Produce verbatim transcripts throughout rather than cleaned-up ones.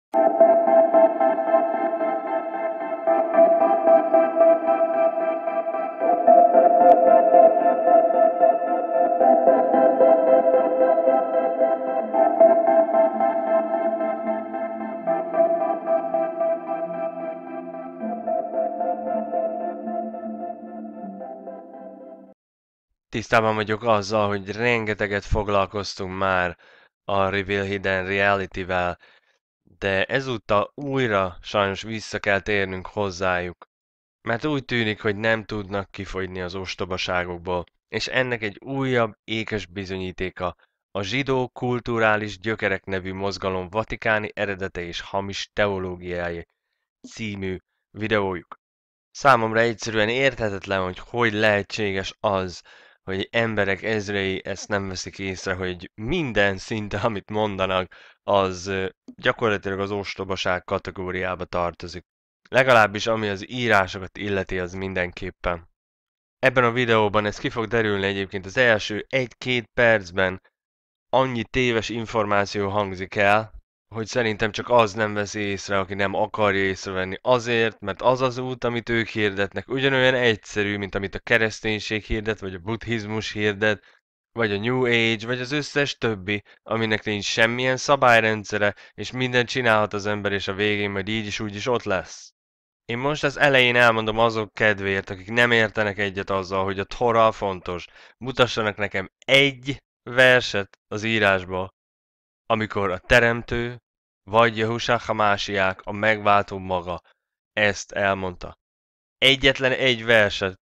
Tisztában vagyok azzal, hogy rengeteget foglalkoztunk már a Reveal Hidden Reality-vel, de ezúttal újra sajnos vissza kell térnünk hozzájuk. Mert úgy tűnik, hogy nem tudnak kifogyni az ostobaságokból, és ennek egy újabb ékes bizonyítéka a Zsidó Kulturális Gyökerek nevű mozgalom vatikáni eredete és hamis teológiája című videójuk. Számomra egyszerűen érthetetlen, hogy hogy lehetséges az, hogy emberek ezrei ezt nem veszik észre, hogy minden szinte, amit mondanak, az gyakorlatilag az ostobaság kategóriába tartozik. Legalábbis ami az írásokat illeti, az mindenképpen. Ebben a videóban ez ki fog derülni egyébként az első egy-két percben annyi téves információ hangzik el, hogy szerintem csak az nem veszi észre, aki nem akarja észrevenni. Azért, mert az az út, amit ők hirdetnek, ugyanolyan egyszerű, mint amit a kereszténység hirdet, vagy a buddhizmus hirdet, vagy a New Age, vagy az összes többi, aminek nincs semmilyen szabályrendszere, és mindent csinálhat az ember, és a végén majd így is úgy is ott lesz. Én most az elején elmondom azok kedvéért, akik nem értenek egyet azzal, hogy a Tora fontos. Mutassanak nekem egy verset az írásból, amikor a Teremtő, vagy Jehusa Hamásiák, a megváltó maga ezt elmondta. Egyetlen egy verset,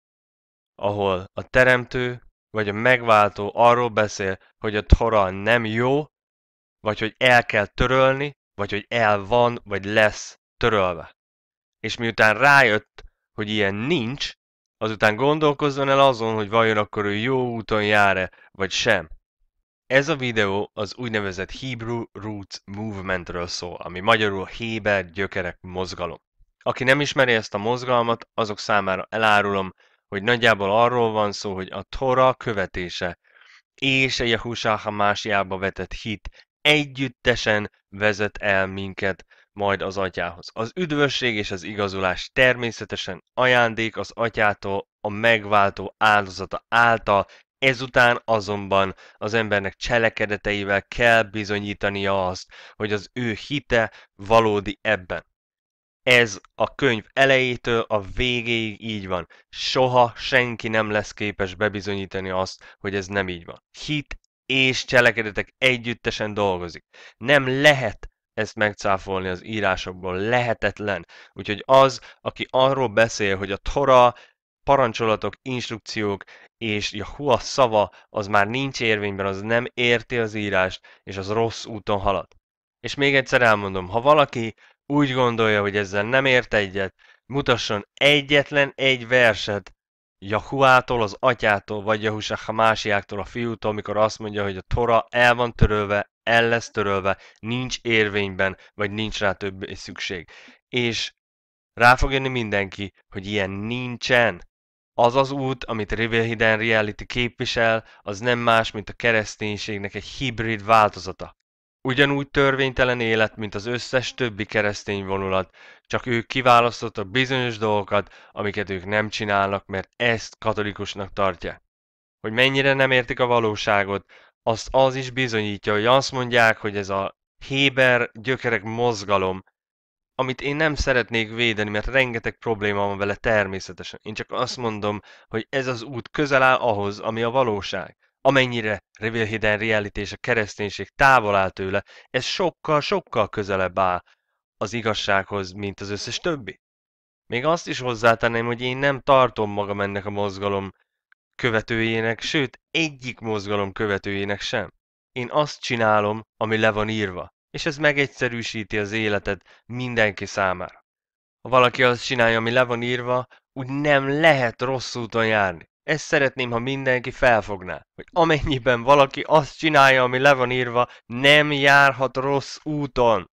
ahol a Teremtő, vagy a megváltó arról beszél, hogy a Tora nem jó, vagy hogy el kell törölni, vagy hogy el van, vagy lesz törölve. És miután rájött, hogy ilyen nincs, azután gondolkozzon el azon, hogy vajon akkor ő jó úton jár-e, vagy sem. Ez a videó az úgynevezett Hebrew Roots Movementről szól, ami magyarul Héber gyökerek mozgalom. Aki nem ismeri ezt a mozgalmat, azok számára elárulom, hogy nagyjából arról van szó, hogy a Tora követése és a Jehusa Hamásiába vetett hit együttesen vezet el minket majd az atyához. Az üdvösség és az igazolás természetesen ajándék az atyától a megváltó áldozata által, ezután azonban az embernek cselekedeteivel kell bizonyítania azt, hogy az ő hite valódi ebben. Ez a könyv elejétől a végéig így van. Soha senki nem lesz képes bebizonyítani azt, hogy ez nem így van. Hit és cselekedetek együttesen dolgozik. Nem lehet ezt megcáfolni az írásokból, lehetetlen. Úgyhogy az, aki arról beszél, hogy a Tora, parancsolatok, instrukciók és Jahua szava, az már nincs érvényben, az nem érti az írást, és az rossz úton halad. És még egyszer elmondom, ha valaki úgy gondolja, hogy ezzel nem ért egyet, mutasson egyetlen egy verset Jahuától, az atyától, vagy Jehusa Hamásiáktól, a fiútól, amikor azt mondja, hogy a Tora el van törölve, el lesz törölve, nincs érvényben, vagy nincs rá többé szükség. És rá fog jönni mindenki, hogy ilyen nincsen. Az az út, amit Reveal Hidden Reality képvisel, az nem más, mint a kereszténységnek egy hibrid változata. Ugyanúgy törvénytelen élet, mint az összes többi keresztény vonulat, csak ők kiválasztottak bizonyos dolgokat, amiket ők nem csinálnak, mert ezt katolikusnak tartják. Hogy mennyire nem értik a valóságot, azt az is bizonyítja, hogy azt mondják, hogy ez a Héber gyökerek mozgalom, amit én nem szeretnék védeni, mert rengeteg probléma van vele természetesen. Én csak azt mondom, hogy ez az út közel áll ahhoz, ami a valóság. Amennyire Reveal Hidden Reality és a kereszténység távol áll tőle, ez sokkal-sokkal közelebb áll az igazsághoz, mint az összes többi. Még azt is hozzátenném, hogy én nem tartom magam ennek a mozgalom követőjének, sőt, egyik mozgalom követőjének sem. Én azt csinálom, ami le van írva, és ez megegyszerűsíti az életet mindenki számára. Ha valaki azt csinálja, ami le van írva, úgy nem lehet rossz úton járni. Ezt szeretném, ha mindenki felfogná, hogy amennyiben valaki azt csinálja, ami le van írva, nem járhat rossz úton.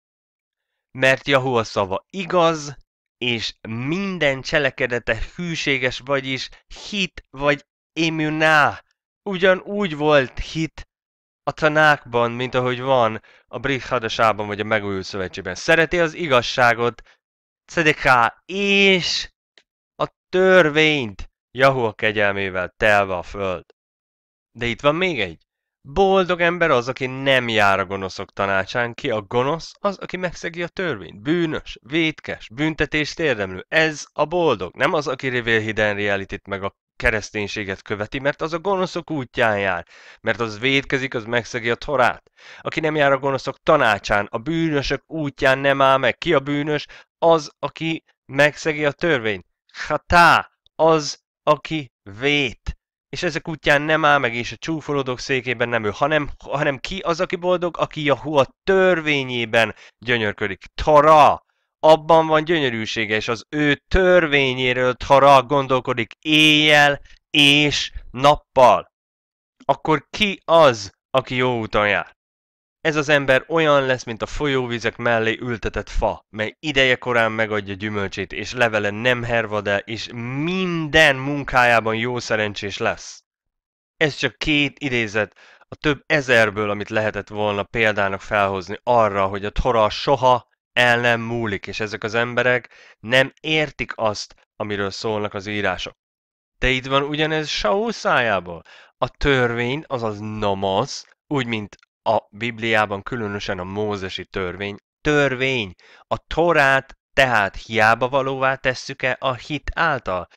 Mert Jahua szava igaz, és minden cselekedete hűséges, vagyis hit vagy emuná. Ugyanúgy volt hit a tanákban, mint ahogy van a brit hadasában vagy a megújult szövetségben. Szereti az igazságot, Cedeká és a törvényt, Jahua kegyelmével telve a föld. De itt van még egy. Boldog ember az, aki nem jár a gonoszok tanácsán. Ki a gonosz? Az, aki megszegi a törvényt. Bűnös, vétkes, büntetést érdemlő. Ez a boldog. Nem az, aki Reveal Hidden Reality-t meg a kereszténységet követi, mert az a gonoszok útján jár. Mert az vétkezik, az megszegi a Torát. Aki nem jár a gonoszok tanácsán, a bűnösök útján nem áll meg. Ki a bűnös? Az, aki megszegi a törvényt. Hatá, az, aki vét. És ezek útján nem áll meg, és a csúfolódók székében nem ő, hanem, hanem ki az, aki boldog, aki Jahua törvényében gyönyörködik. Tara! Abban van gyönyörűsége, és az ő törvényéről Tara gondolkodik éjjel és nappal. Akkor ki az, aki jó úton jár? Ez az ember olyan lesz, mint a folyóvizek mellé ültetett fa, mely ideje korán megadja gyümölcsét, és levele nem hervad el, és minden munkájában jó szerencsés lesz. Ez csak két idézet a több ezerből, amit lehetett volna példának felhozni arra, hogy a Tora soha el nem múlik, és ezek az emberek nem értik azt, amiről szólnak az írások. De itt van ugyanez Saul szájából. A törvény, azaz nomos, úgy, mint a Bibliában különösen a mózesi törvény, törvény. A Torát tehát hiába valóvá tesszük-e a hit által?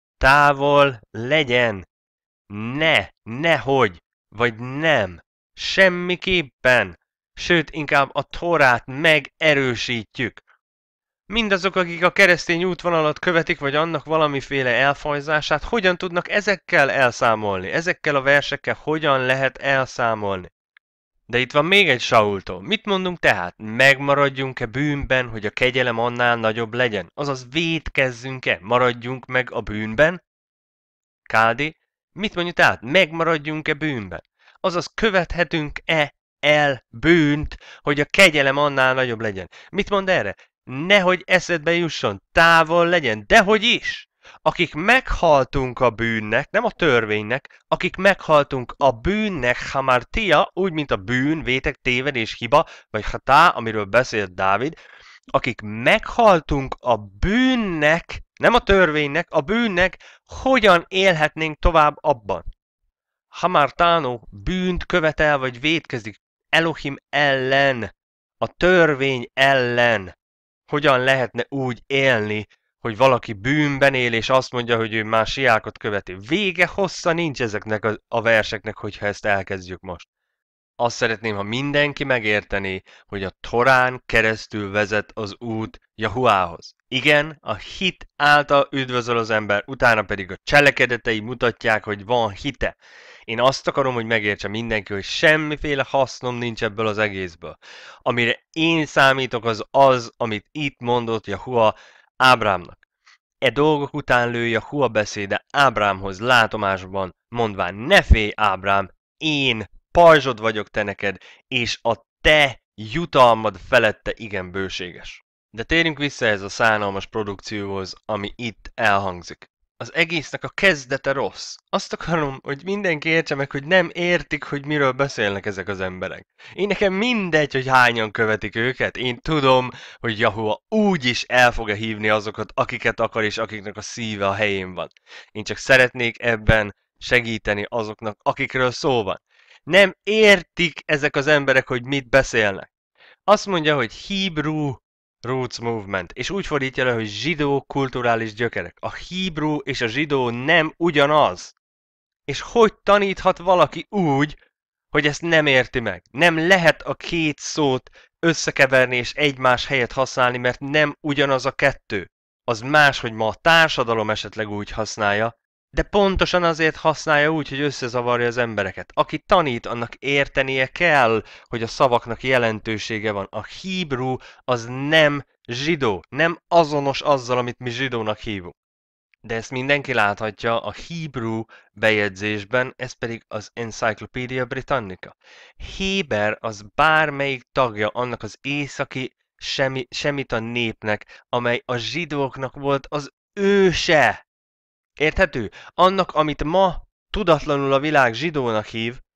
Távol legyen! Ne, nehogy, vagy nem, semmiképpen, sőt inkább a Torát megerősítjük. Mindazok, akik a keresztény útvonalat követik, vagy annak valamiféle elfajzását, hogyan tudnak ezekkel elszámolni? Ezekkel a versekkel hogyan lehet elszámolni? De itt van még egy Saultól. Mit mondunk tehát? Megmaradjunk-e bűnben, hogy a kegyelem annál nagyobb legyen? Azaz vétkezzünk-e? Maradjunk meg a bűnben? Káldi, mit mondjuk tehát? Megmaradjunk-e bűnben? Azaz követhetünk-e el bűnt, hogy a kegyelem annál nagyobb legyen? Mit mond erre? Nehogy eszedbe jusson, távol legyen, dehogy is! Akik meghaltunk a bűnnek, nem a törvénynek, akik meghaltunk a bűnnek, hamartia, úgy, mint a bűn, vétek, tévedés, hiba, vagy hatá, amiről beszélt Dávid, akik meghaltunk a bűnnek, nem a törvénynek, a bűnnek, hogyan élhetnénk tovább abban? Hamartánó bűnt követel, vagy vétkezik Elohim ellen, a törvény ellen. Hogyan lehetne úgy élni, hogy valaki bűnben él, és azt mondja, hogy ő már siákot követi. Vége hossza nincs ezeknek a, a verseknek, hogyha ezt elkezdjük most. Azt szeretném, ha mindenki megértené, hogy a Torán keresztül vezet az út Jahuához. Igen, a hit által üdvözöl az ember, utána pedig a cselekedetei mutatják, hogy van hite. Én azt akarom, hogy megértse mindenki, hogy semmiféle hasznom nincs ebből az egészből. Amire én számítok, az az, amit itt mondott Jahua Ábrámnak. E dolgok után lő Jahua beszéde Ábrámhoz látomásban, mondván, ne félj Ábrám, én pajzsod vagyok te neked, és a te jutalmad felette igen bőséges. De térjünk vissza ez a szánalmas produkcióhoz, ami itt elhangzik. Az egésznek a kezdete rossz. Azt akarom, hogy mindenki értse meg, hogy nem értik, hogy miről beszélnek ezek az emberek. Én nekem mindegy, hogy hányan követik őket. Én tudom, hogy Jahua úgy is el fogja hívni azokat, akiket akar, és akiknek a szíve a helyén van. Én csak szeretnék ebben segíteni azoknak, akikről szó van. Nem értik ezek az emberek, hogy mit beszélnek. Azt mondja, hogy Hebrew Roots Movement, és úgy fordítja le, hogy zsidó kulturális gyökerek. A Hebrew és a zsidó nem ugyanaz. És hogy taníthat valaki úgy, hogy ezt nem érti meg? Nem lehet a két szót összekeverni és egymás helyet használni, mert nem ugyanaz a kettő. Az más, hogy ma a társadalom esetleg úgy használja, de pontosan azért használja úgy, hogy összezavarja az embereket. Aki tanít, annak értenie kell, hogy a szavaknak jelentősége van. A Hebrew az nem zsidó, nem azonos azzal, amit mi zsidónak hívunk. De ezt mindenki láthatja a Hebrew bejegyzésben, ez pedig az Encyclopedia Britannica. Héber az bármelyik tagja annak az északi semi, semita népnek, amely a zsidóknak volt az őse. Érthető? Annak, amit ma tudatlanul a világ zsidónak hív,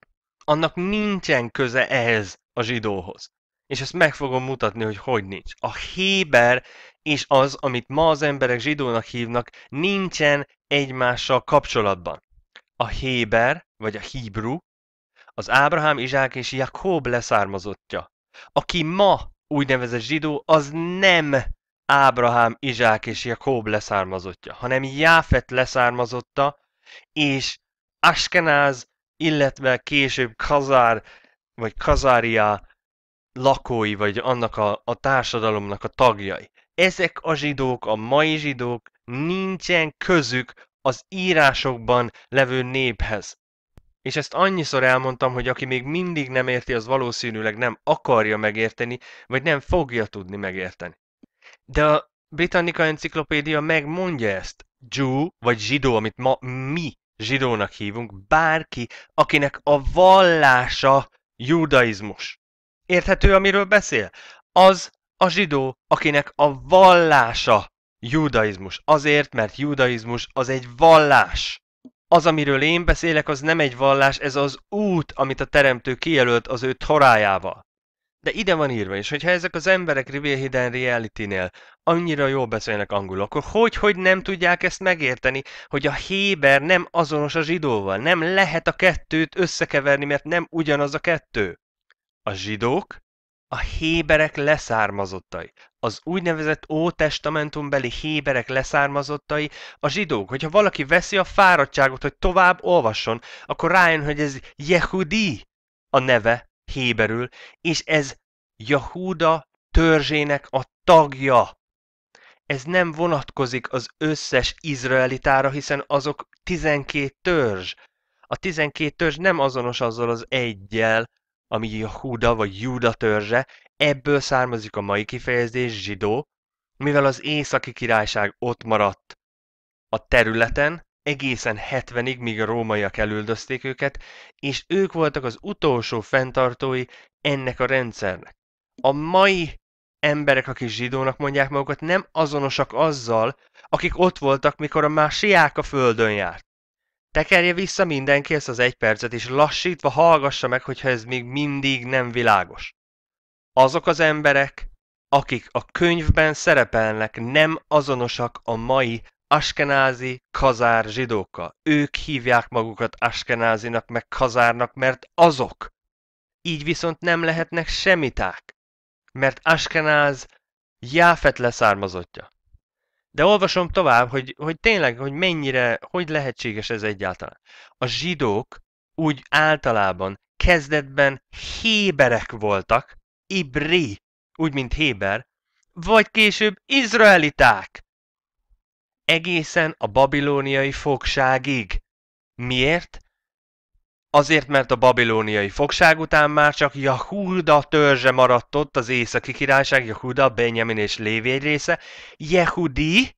Annak nincsen köze ehhez a zsidóhoz. És ezt meg fogom mutatni, hogy hogy nincs. A héber és az, amit ma az emberek zsidónak hívnak, nincsen egymással kapcsolatban. A héber, vagy a hibru, az Ábrahám, Izsák és Jakob leszármazottja. Aki ma úgynevezett zsidó, az nem Ábrahám, Izsák és Jakob leszármazottja, hanem Jáfet leszármazotta, és Askenáz, illetve később Kazár, vagy Kazária lakói, vagy annak a, a társadalomnak a tagjai. Ezek a zsidók, a mai zsidók, nincsen közük az írásokban levő néphez. És ezt annyiszor elmondtam, hogy aki még mindig nem érti, az valószínűleg nem akarja megérteni, vagy nem fogja tudni megérteni. De a Britannica Enciklopédia megmondja ezt. Jew, vagy zsidó, amit ma mi zsidónak hívunk, bárki, akinek a vallása judaizmus. Érthető, amiről beszél? Az a zsidó, akinek a vallása judaizmus. Azért, mert judaizmus az egy vallás. Az, amiről én beszélek, az nem egy vallás, ez az út, amit a teremtő kijelölt az ő torájával. De ide van írva is, hogyha ezek az emberek Reveal Hidden Reality-nél annyira jól beszélnek angolul, akkor hogy, hogy nem tudják ezt megérteni, hogy a héber nem azonos a zsidóval, nem lehet a kettőt összekeverni, mert nem ugyanaz a kettő. A zsidók a héberek leszármazottai. Az úgynevezett ótestamentumbeli héberek leszármazottai a zsidók. Hogyha valaki veszi a fáradtságot, hogy tovább olvasson, akkor rájön, hogy ez Yehudi a neve héberül, és ez Jahuda törzsének a tagja. Ez nem vonatkozik az összes izraelitára, hiszen azok tizenkét törzs. A tizenkét törzs nem azonos azzal az egyel, ami Jahuda vagy Júda törzse, ebből származik a mai kifejezés zsidó, mivel az északi királyság ott maradt a területen, egészen hetvenig, míg a rómaiak elüldözték őket, és ők voltak az utolsó fenntartói ennek a rendszernek. A mai emberek, akik zsidónak mondják magukat, nem azonosak azzal, akik ott voltak, mikor a másiák a földön járt. Tekerje vissza mindenki ezt az egy percet, és lassítva hallgassa meg, hogyha ez még mindig nem világos. Azok az emberek, akik a könyvben szerepelnek, nem azonosak a mai askenázi, kazár zsidókkal. Ők hívják magukat askenázinak, meg kazárnak, mert azok. Így viszont nem lehetnek semiták, mert Askenáz Jáfet leszármazottja. De olvasom tovább, hogy, hogy tényleg, hogy mennyire, hogy lehetséges ez egyáltalán. A zsidók úgy általában kezdetben héberek voltak, ibri, úgy mint héber, vagy később izraeliták. Egészen a babilóniai fogságig. Miért? Azért, mert a babilóniai fogság után már csak Jahuda törzse maradt ott, az északi királyság, Jahuda, Benjamin és Lévi egy része. Jehudi,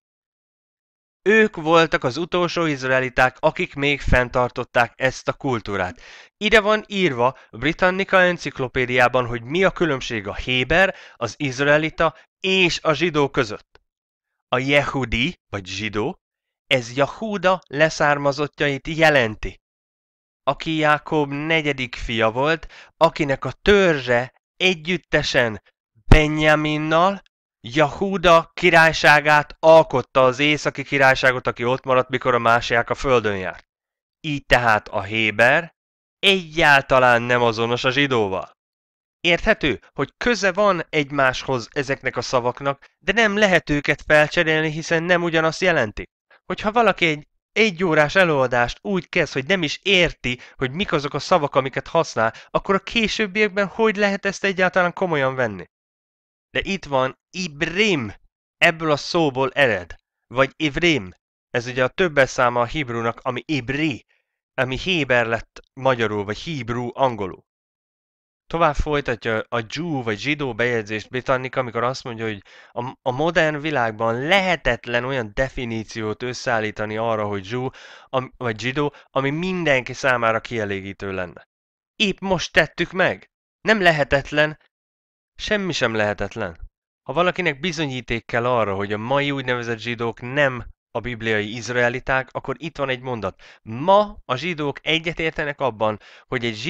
ők voltak az utolsó izraeliták, akik még fenntartották ezt a kultúrát. Ide van írva a Britannica Enciklopédiában, hogy mi a különbség a héber, az izraelita és a zsidó között. A Jehudi, vagy zsidó, ez Jahuda leszármazottjait jelenti, aki Jákob negyedik fia volt, akinek a törzse együttesen Benjaminnal Jahuda királyságát alkotta, az északi királyságot, aki ott maradt, mikor a másiák a földön járt. Így tehát a héber egyáltalán nem azonos a zsidóval. Érthető, hogy köze van egymáshoz ezeknek a szavaknak, de nem lehet őket felcserélni, hiszen nem ugyanazt jelentik. Hogyha valaki egy egy órás előadást úgy kezd, hogy nem is érti, hogy mik azok a szavak, amiket használ, akkor a későbbiekben hogy lehet ezt egyáltalán komolyan venni? De itt van Ibrim, ebből a szóból ered, vagy Ivrim, ez ugye a többes száma a hibrúnak, ami Ibri, ami héber lett magyarul, vagy híbrú angolul. Tovább folytatja a Jew vagy zsidó bejegyzést Britannica, amikor azt mondja, hogy a, a modern világban lehetetlen olyan definíciót összeállítani arra, hogy Jew am, vagy zsidó, ami mindenki számára kielégítő lenne. Épp most tettük meg. Nem lehetetlen, semmi sem lehetetlen. Ha valakinek bizonyíték kell arra, hogy a mai úgynevezett zsidók nem a bibliai izraeliták, akkor itt van egy mondat. Ma a zsidók egyetértenek abban, hogy egy zsidó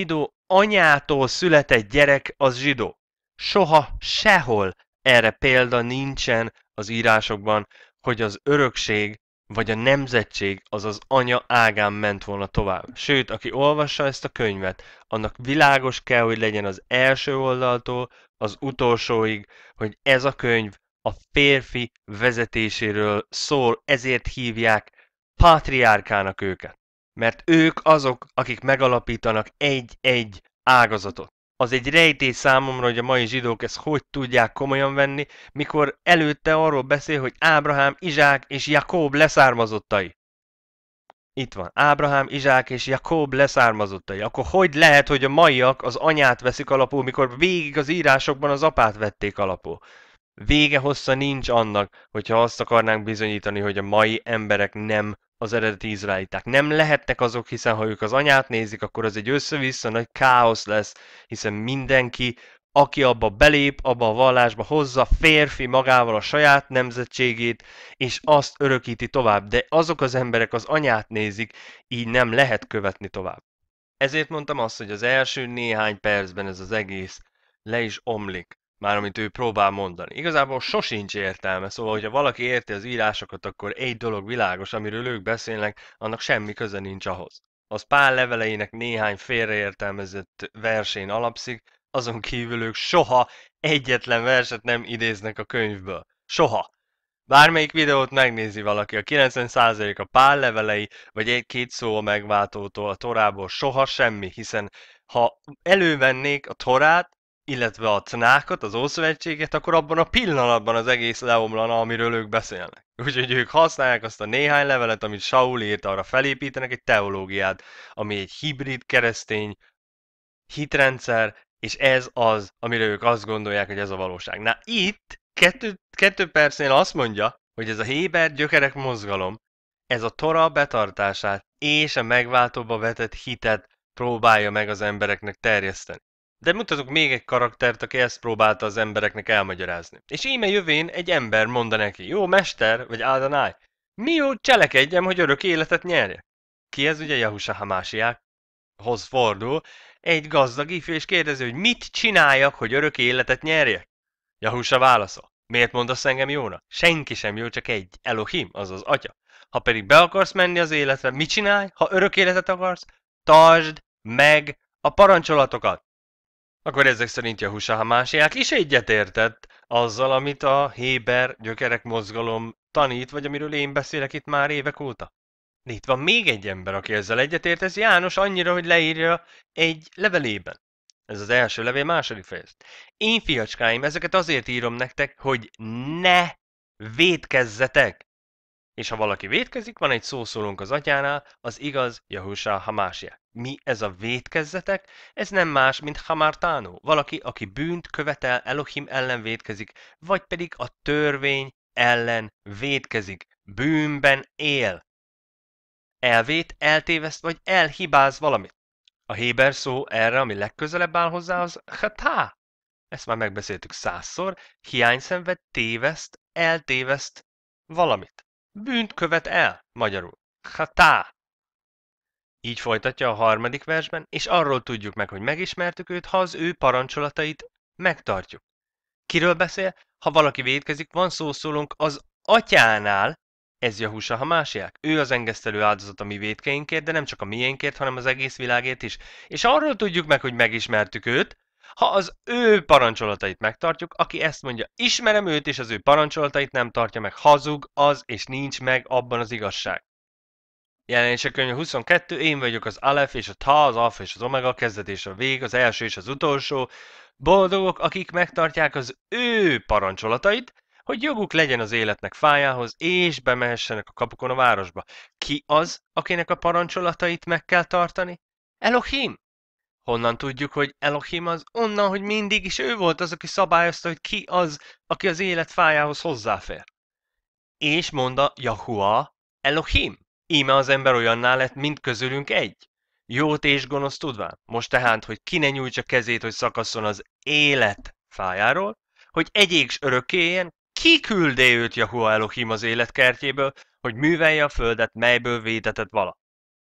anyától született gyerek az zsidó. Soha, sehol erre példa nincsen az írásokban, hogy az örökség vagy a nemzetség az az anya ágán ment volna tovább. Sőt, aki olvassa ezt a könyvet, annak világos kell, hogy legyen az első oldaltól az utolsóig, hogy ez a könyv a férfi vezetéséről szól, ezért hívják patriárkának őket. Mert ők azok, akik megalapítanak egy-egy ágazatot. Az egy rejtély számomra, hogy a mai zsidók ezt hogy tudják komolyan venni, mikor előtte arról beszél, hogy Ábrahám, Izsák és Jakób leszármazottai. Itt van, Ábrahám, Izsák és Jakób leszármazottai. Akkor hogy lehet, hogy a maiak az anyát veszik alapul, mikor végig az írásokban az apát vették alapul? Vége hossza nincs annak, hogyha azt akarnánk bizonyítani, hogy a mai emberek nem az eredeti izraeliták. Nem lehetnek azok, hiszen ha ők az anyát nézik, akkor az egy össze-vissza nagy káosz lesz, hiszen mindenki, aki abba belép, abba a vallásba hozza férfi magával a saját nemzetségét, és azt örökíti tovább. De azok az emberek az anyát nézik, így nem lehet követni tovább. Ezért mondtam azt, hogy az első néhány percben ez az egész le is omlik. Már amit ő próbál mondani. Igazából sosincs értelme, szóval, hogyha valaki érti az írásokat, akkor egy dolog világos, amiről ők beszélnek, annak semmi köze nincs ahhoz. Az Pál leveleinek néhány félreértelmezett versén alapszik, azon kívül ők soha egyetlen verset nem idéznek a könyvből. Soha. Bármelyik videót megnézi valaki, a kilencven százalék a Pál levelei, vagy egy-két szó a megváltótól, a Torából, soha semmi, hiszen ha elővennék a Torát, illetve a Cnákot, az Ószövetséget, akkor abban a pillanatban az egész leomlana, amiről ők beszélnek. Úgyhogy ők használják azt a néhány levelet, amit Saul írt, arra felépítenek egy teológiát, ami egy hibrid keresztény hitrendszer, és ez az, amire ők azt gondolják, hogy ez a valóság. Na itt, kettő, kettő percnél azt mondja, hogy ez a Héber gyökerek mozgalom, ez a Tora betartását és a megváltóba vetett hitet próbálja meg az embereknek terjeszteni. De mutatok még egy karaktert, aki ezt próbálta az embereknek elmagyarázni. És íme jövén egy ember mondta neki, jó mester, vagy Adonai, mi jó cselekedjem, hogy örök életet nyerje? Ki ez ugye Jahusá Hamásiákhoz fordul, egy gazdag ifjú, és kérdezi, hogy mit csináljak, hogy örök életet nyerjek? Jahusá válaszol, miért mondasz engem jónak? Senki sem jó, csak egy, Elohim, azaz Atya. Ha pedig be akarsz menni az életre, mit csinálj? Ha örök életet akarsz, tartsd meg a parancsolatokat. Akkor ezek szerint Jahusá Hamásiák is egyetértett azzal, amit a Héber gyökerek mozgalom tanít, vagy amiről én beszélek itt már évek óta. De itt van még egy ember, aki ezzel egyetért, ez János annyira, hogy leírja egy levelében. Ez az első levél második fejezet. Én fiacskáim, ezeket azért írom nektek, hogy ne vétkezzetek. És ha valaki vétkezik, van egy szószólónk az atyánál, az igaz Jahusá Hamásiák. Mi ez a vétkezzetek? Ez nem más, mint hamartánó. Valaki, aki bűnt követel, Elohim ellen vétkezik, vagy pedig a törvény ellen vétkezik. Bűnben él. Elvét, eltéveszt, vagy elhibáz valamit. A héber szó erre, ami legközelebb áll hozzá, az chatá. Ezt már megbeszéltük százszor. Hiányszenved, téveszt, eltéveszt valamit. Bűnt követ el, magyarul. Chatá. Így folytatja a harmadik versben, és arról tudjuk meg, hogy megismertük őt, ha az ő parancsolatait megtartjuk. Kiről beszél? Ha valaki vétkezik, van szószólónk az atyánál, ez Jahusá Hamásiák. Ő az engesztelő áldozat a mi vétkeinkért, de nem csak a miénkért, hanem az egész világért is. És arról tudjuk meg, hogy megismertük őt, ha az ő parancsolatait megtartjuk, aki ezt mondja, ismerem őt, és az ő parancsolatait nem tartja meg, hazug az, és nincs meg abban az igazság. Jelenések könyve huszonkettő, én vagyok az Alef és a Ta, az Alfa és az Omega, a kezdet és a vég, az első és az utolsó. Boldogok, akik megtartják az ő parancsolatait, hogy joguk legyen az életnek fájához, és bemehessenek a kapukon a városba. Ki az, akinek a parancsolatait meg kell tartani? Elohim! Honnan tudjuk, hogy Elohim az? Onnan, hogy mindig is ő volt az, aki szabályozta, hogy ki az, aki az élet fájához hozzáfér. És mondta Jahua, Elohim. Íme az ember olyanná lett, mint közülünk egy. Jót és gonosz tudván. Most tehát, hogy ki ne nyújtsa kezét, hogy szakasszon az élet fájáról, hogy egyék s örökké éljen, ki küldé őt Jahua Elohim az életkertjéből, hogy művelje a földet, melyből vétetett vala.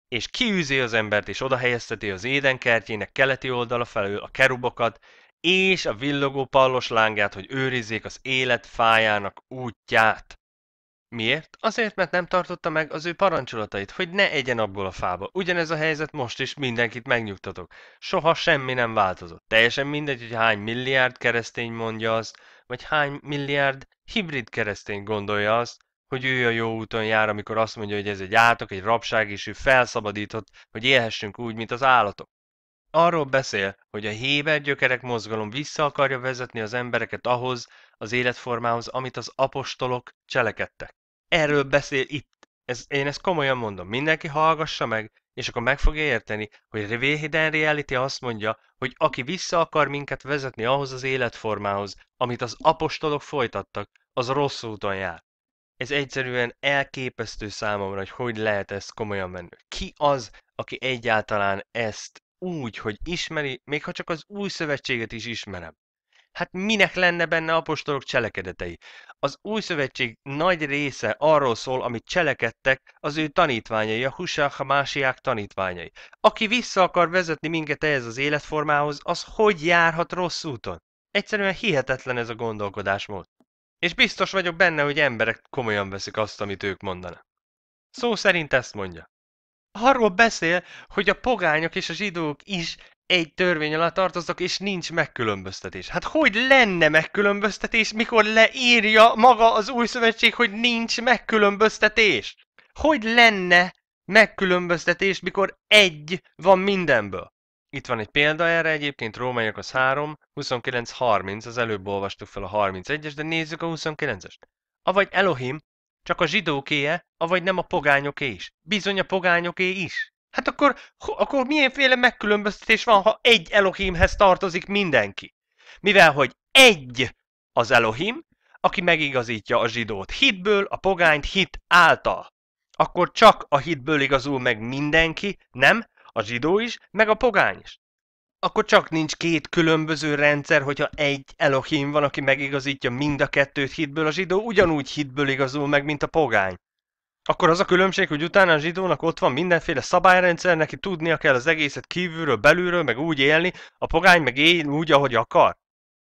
és kiűzi az embert, és oda helyezteti az Éden kertjének keleti oldala felől a kerubokat, és a villogó pallos lángját, hogy őrizzék az élet fájának útját. Miért? Azért, mert nem tartotta meg az ő parancsolatait, hogy ne egyen abból a fából. Ugyanez a helyzet most is, mindenkit megnyugtatok. Soha semmi nem változott. Teljesen mindegy, hogy hány milliárd keresztény mondja azt, vagy hány milliárd hibrid keresztény gondolja azt, hogy ő a jó úton jár, amikor azt mondja, hogy ez egy átok, egy rabság, és ő felszabadított, hogy élhessünk úgy, mint az állatok. Arról beszél, hogy a héber gyökerek mozgalom vissza akarja vezetni az embereket ahhoz az életformához, amit az apostolok cselekedtek. Erről beszél itt. Ez, én ezt komolyan mondom. Mindenki hallgassa meg, és akkor meg fogja érteni, hogy Reveal Hidden Reality azt mondja, hogy aki vissza akar minket vezetni ahhoz az életformához, amit az apostolok folytattak, az rossz úton jár. Ez egyszerűen elképesztő számomra, hogy hogy lehet ezt komolyan venni. Ki az, aki egyáltalán ezt úgy, hogy ismeri, még ha csak az új szövetséget is ismerem. Hát minek lenne benne apostolok cselekedetei? Az új szövetség nagy része arról szól, amit cselekedtek az ő tanítványai, a Husach, a Másiák tanítványai. Aki vissza akar vezetni minket ehhez az életformához, az hogy járhat rossz úton? Egyszerűen hihetetlen ez a gondolkodásmód. És biztos vagyok benne, hogy emberek komolyan veszik azt, amit ők mondanak. Szó szerint ezt mondja. Arról beszél, hogy a pogányok és a zsidók is egy törvény alá tartoznak, és nincs megkülönböztetés. Hát hogy lenne megkülönböztetés, mikor leírja maga az új szövetség, hogy nincs megkülönböztetés? Hogy lenne megkülönböztetés, mikor egy van mindenből? Itt van egy példa erre, egyébként Rómaiak az három, huszonkilenc harminc, az előbb olvastuk fel a harmincegyes, de nézzük a huszonkilencest. Avagy Elohim, csak a zsidókéje, avagy nem a pogányoké is. Bizony a pogányoké is. Hát akkor, akkor milyenféle megkülönböztetés van, ha egy Elohimhez tartozik mindenki? Mivel, hogy egy az Elohim, aki megigazítja a zsidót hitből, a pogányt hit által. Akkor csak a hitből igazul meg mindenki, nem? A zsidó is, meg a pogány is. Akkor csak nincs két különböző rendszer, hogyha egy Elohim van, aki megigazítja mind a kettőt hitből, a zsidó ugyanúgy hitből igazul meg, mint a pogány. Akkor az a különbség, hogy utána a zsidónak ott van mindenféle szabályrendszer, neki tudnia kell az egészet kívülről, belülről, meg úgy élni, a pogány meg él úgy, ahogy akar.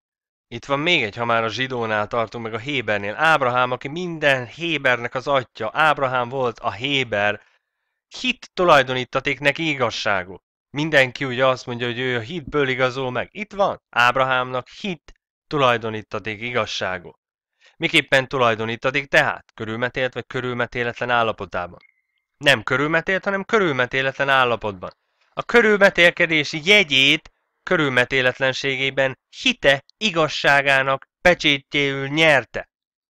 Itt van még egy, ha már a zsidónál tartunk, meg a Hébernél. Ábrahám, aki minden Hébernek az atya. Ábrahám volt a Héber. Hit tulajdonítaték neki igazságot. Mindenki ugye azt mondja, hogy ő a hitből igazol meg. Itt van. Ábrahámnak hit tulajdonítaték igazságot. Miképpen tulajdonítaték tehát? Körülmetélt vagy körülmetéletlen állapotában? Nem körülmetélt, hanem körülmetéletlen állapotban. A körülmetélkedési jegyét körülmetéletlenségében hite igazságának pecsétjéül nyerte.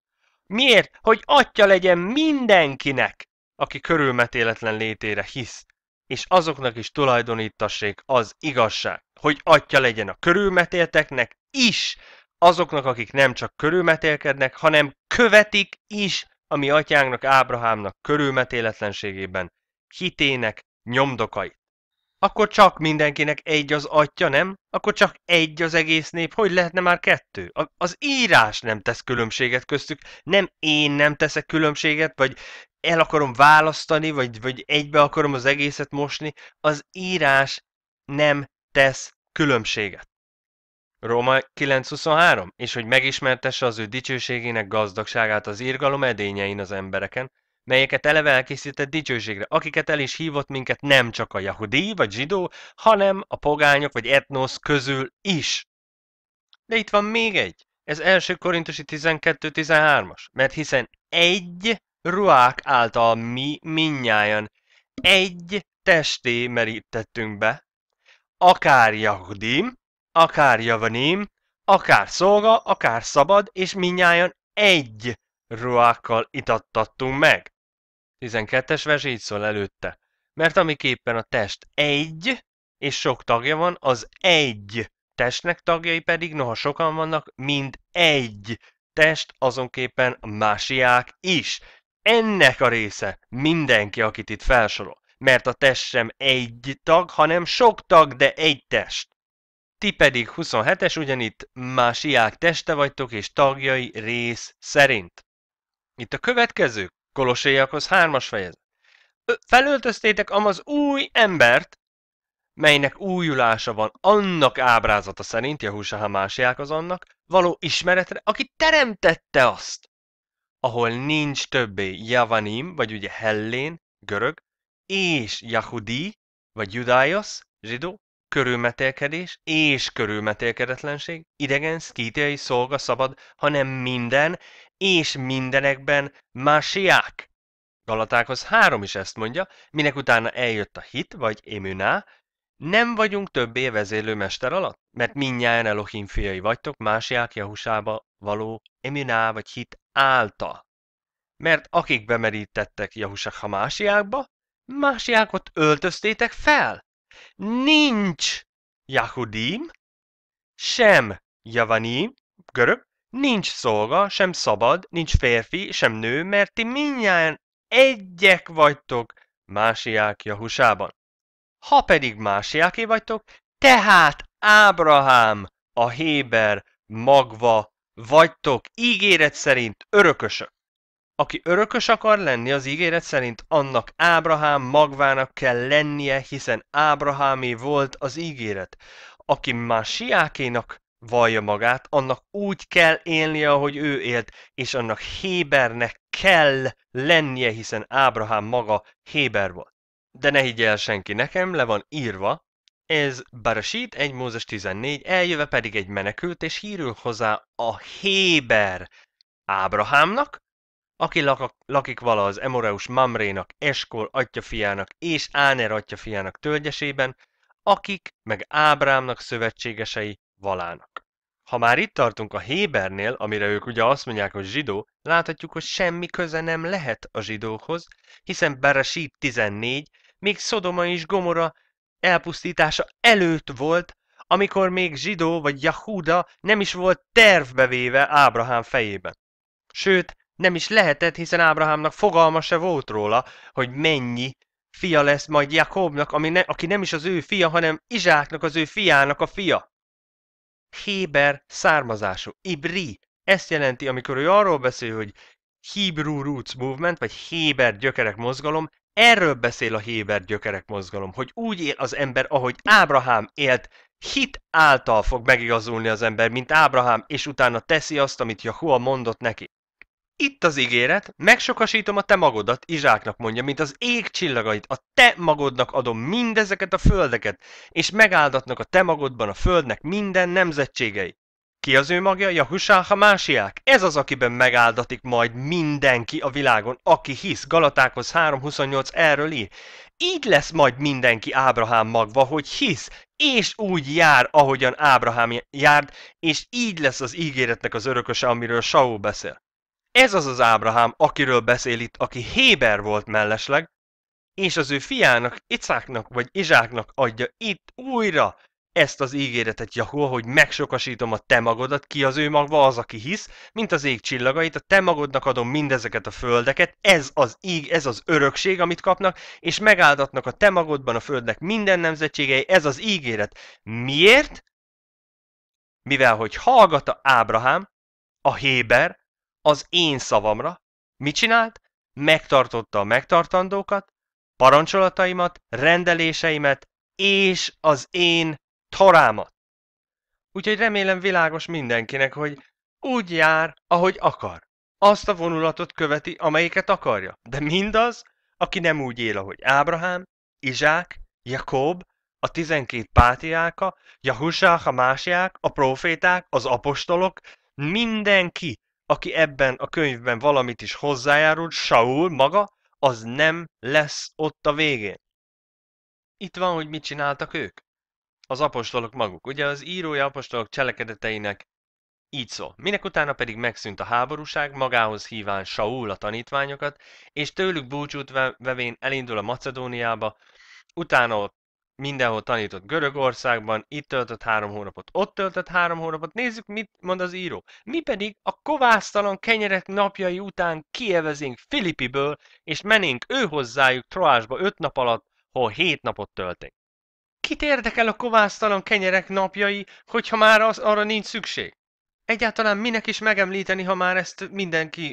Miért? Hogy atya legyen mindenkinek, aki körülmetéletlen létére hisz, és azoknak is tulajdonítassék az igazság, hogy atya legyen a körülmetélteknek is, azoknak, akik nem csak körülmetélkednek, hanem követik is a mi atyánknak, Ábrahámnak körülmetéletlenségében hitének nyomdokait. Akkor csak mindenkinek egy az atya, nem? Akkor csak egy az egész nép, hogy lehetne már kettő? A, az írás nem tesz különbséget köztük, nem én nem teszek különbséget, vagy el akarom választani, vagy, vagy egybe akarom az egészet mosni. Az írás nem tesz különbséget. Róma kilenc huszonhárom, és hogy megismertesse az ő dicsőségének gazdagságát az irgalom edényein az embereken, melyeket eleve elkészített dicsőségre, akiket el is hívott minket nem csak a jahudi vagy zsidó, hanem a pogányok vagy etnosz közül is. De itt van még egy, ez első Korintusi tizenkettő tizenhármas, mert hiszen egy ruák által mi minnyájan egy testé merítettünk be, akár jahudim, akár javanim, akár szolga, akár szabad, és minnyájan egy ruákkal itattattunk meg. tizenkettes vers így szól előtte. Mert amiképpen a test egy, és sok tagja van, az egy testnek tagjai pedig, noha sokan vannak, mind egy test, azonképpen a másiák is. Ennek a része mindenki, akit itt felsorol. Mert a test sem egy tag, hanem sok tag, de egy test. Ti pedig huszonhetes ugyanitt másiák teste vagytok és tagjai rész szerint. Itt a következő, Kolosséiakhoz hármas fejezet. felöltöztétek amaz új embert, melynek újulása van annak ábrázata szerint, Jahusá Hamásiák az annak, való ismeretre, aki teremtette azt, ahol nincs többé Javanim, vagy ugye Hellén, görög, és Yahudi, vagy Judájos, zsidó, körülmetélkedés és körülmetélkedetlenség, idegen, szkítiai, szolga, szabad, hanem minden, és mindenekben Másiák. Galatákhoz három is ezt mondja, minek utána eljött a hit, vagy émüná, nem vagyunk többé vezérlőmester alatt, mert mindnyájan Elohim fiai vagytok, Másiák Jahusába való émüná, vagy hit által. Mert akik bemerítettek Jahusák Hamásiákba, Másiákot öltöztétek fel. Nincs Yahudim, sem Javanim, görög, nincs szolga, sem szabad, nincs férfi, sem nő, mert ti mindnyájan egyek vagytok Másiák Jahusában. Ha pedig Másiáké vagytok, tehát Ábrahám, a héber magva vagytok ígéret szerint örökösök. Aki örökös akar lenni az ígéret szerint, annak Ábrahám magvának kell lennie, hiszen Ábrahámé volt az ígéret. Aki Másiákénak vallja magát, annak úgy kell élnie, ahogy ő élt, és annak hébernek kell lennie, hiszen Ábrahám maga héber volt. De ne higgy el senki, nekem le van írva, ez Barasít egy Mózes tizennégy, eljöve pedig egy menekült, és hírül hozzá a héber Ábrahámnak, aki lak, lakik vala az Emoreus Mamrénak, Eskol atyafiának és Áner atyafiának tölgyesében, akik meg Ábrámnak szövetségesei valának. Ha már itt tartunk a hébernél, amire ők ugye azt mondják, hogy zsidó, láthatjuk, hogy semmi köze nem lehet a zsidókhoz, hiszen Bereshit tizennégy még Szodoma és Gomora elpusztítása előtt volt, amikor még zsidó vagy Jahuda nem is volt tervbevéve Ábrahám fejében. Sőt, nem is lehetett, hiszen Ábrahámnak fogalma se volt róla, hogy mennyi fia lesz majd Jakobnak, ami ne, aki nem is az ő fia, hanem Izsáknak, az ő fiának a fia. Héber származású, ibri. Ezt jelenti, amikor ő arról beszél, hogy Hebrew Roots Movement, vagy Héber gyökerek mozgalom, erről beszél a Héber gyökerek mozgalom, hogy úgy él az ember, ahogy Ábrahám élt, hit által fog megigazulni az ember, mint Ábrahám, és utána teszi azt, amit Jahua mondott neki. Itt az ígéret, megsokasítom a te magodat, Izsáknak mondja, mint az ég csillagait, a te magodnak adom mindezeket a földeket, és megáldatnak a te magodban a földnek minden nemzetségei. Ki az ő magja? Jahusá Hamásiák. Ez az, akiben megáldatik majd mindenki a világon, aki hisz. Galatákhoz három huszonnyolc erről ír. Így lesz majd mindenki Ábrahám magva, hogy hisz, és úgy jár, ahogyan Ábrahám járt, és így lesz az ígéretnek az örököse, amiről Saul beszél. Ez az az Ábrahám, akiről beszél itt, aki héber volt mellesleg, és az ő fiának, Icáknak vagy Izsáknak adja itt újra ezt az ígéretet Jahua, hogy megsokasítom a te magodat, ki az ő magva az, aki hisz, mint az ég csillagait, a te magodnak adom mindezeket a földeket, ez az íg, ez az örökség, amit kapnak, és megáldatnak a te magodban a földnek minden nemzetségei, ez az ígéret. Miért? Mivel, hogy hallgatta Ábrahám, a héber, az én szavamra, mit csinált? Megtartotta a megtartandókat, parancsolataimat, rendeléseimet, és az én torámat. Úgyhogy remélem világos mindenkinek, hogy úgy jár, ahogy akar. Azt a vonulatot követi, amelyiket akarja. De mindaz, aki nem úgy él, ahogy Ábrahám, Izsák, Jakob, a tizenkét pátriárka, Jahusá, Hamásiák, a proféták, az apostolok, mindenki, aki ebben a könyvben valamit is hozzájárult, Saul maga, az nem lesz ott a végén. Itt van, hogy mit csináltak ők. Az apostolok maguk. Ugye az írói apostolok cselekedeteinek így szól. Minek utána pedig megszűnt a háborúság, magához híván Saul a tanítványokat, és tőlük búcsút vevén elindul a Macedóniába, utána ott mindenhol tanított Görögországban, itt töltött három hónapot, ott töltött három hónapot. Nézzük, mit mond az író. Mi pedig a kovásztalan kenyerek napjai után kievezénk Filippiből, és mennénk ő hozzájuk Troásba öt nap alatt, hol hét napot tölténk. Kit érdekel a kovásztalan kenyerek napjai, hogyha már az, arra nincs szükség? Egyáltalán minek is megemlíteni, ha már ezt mindenki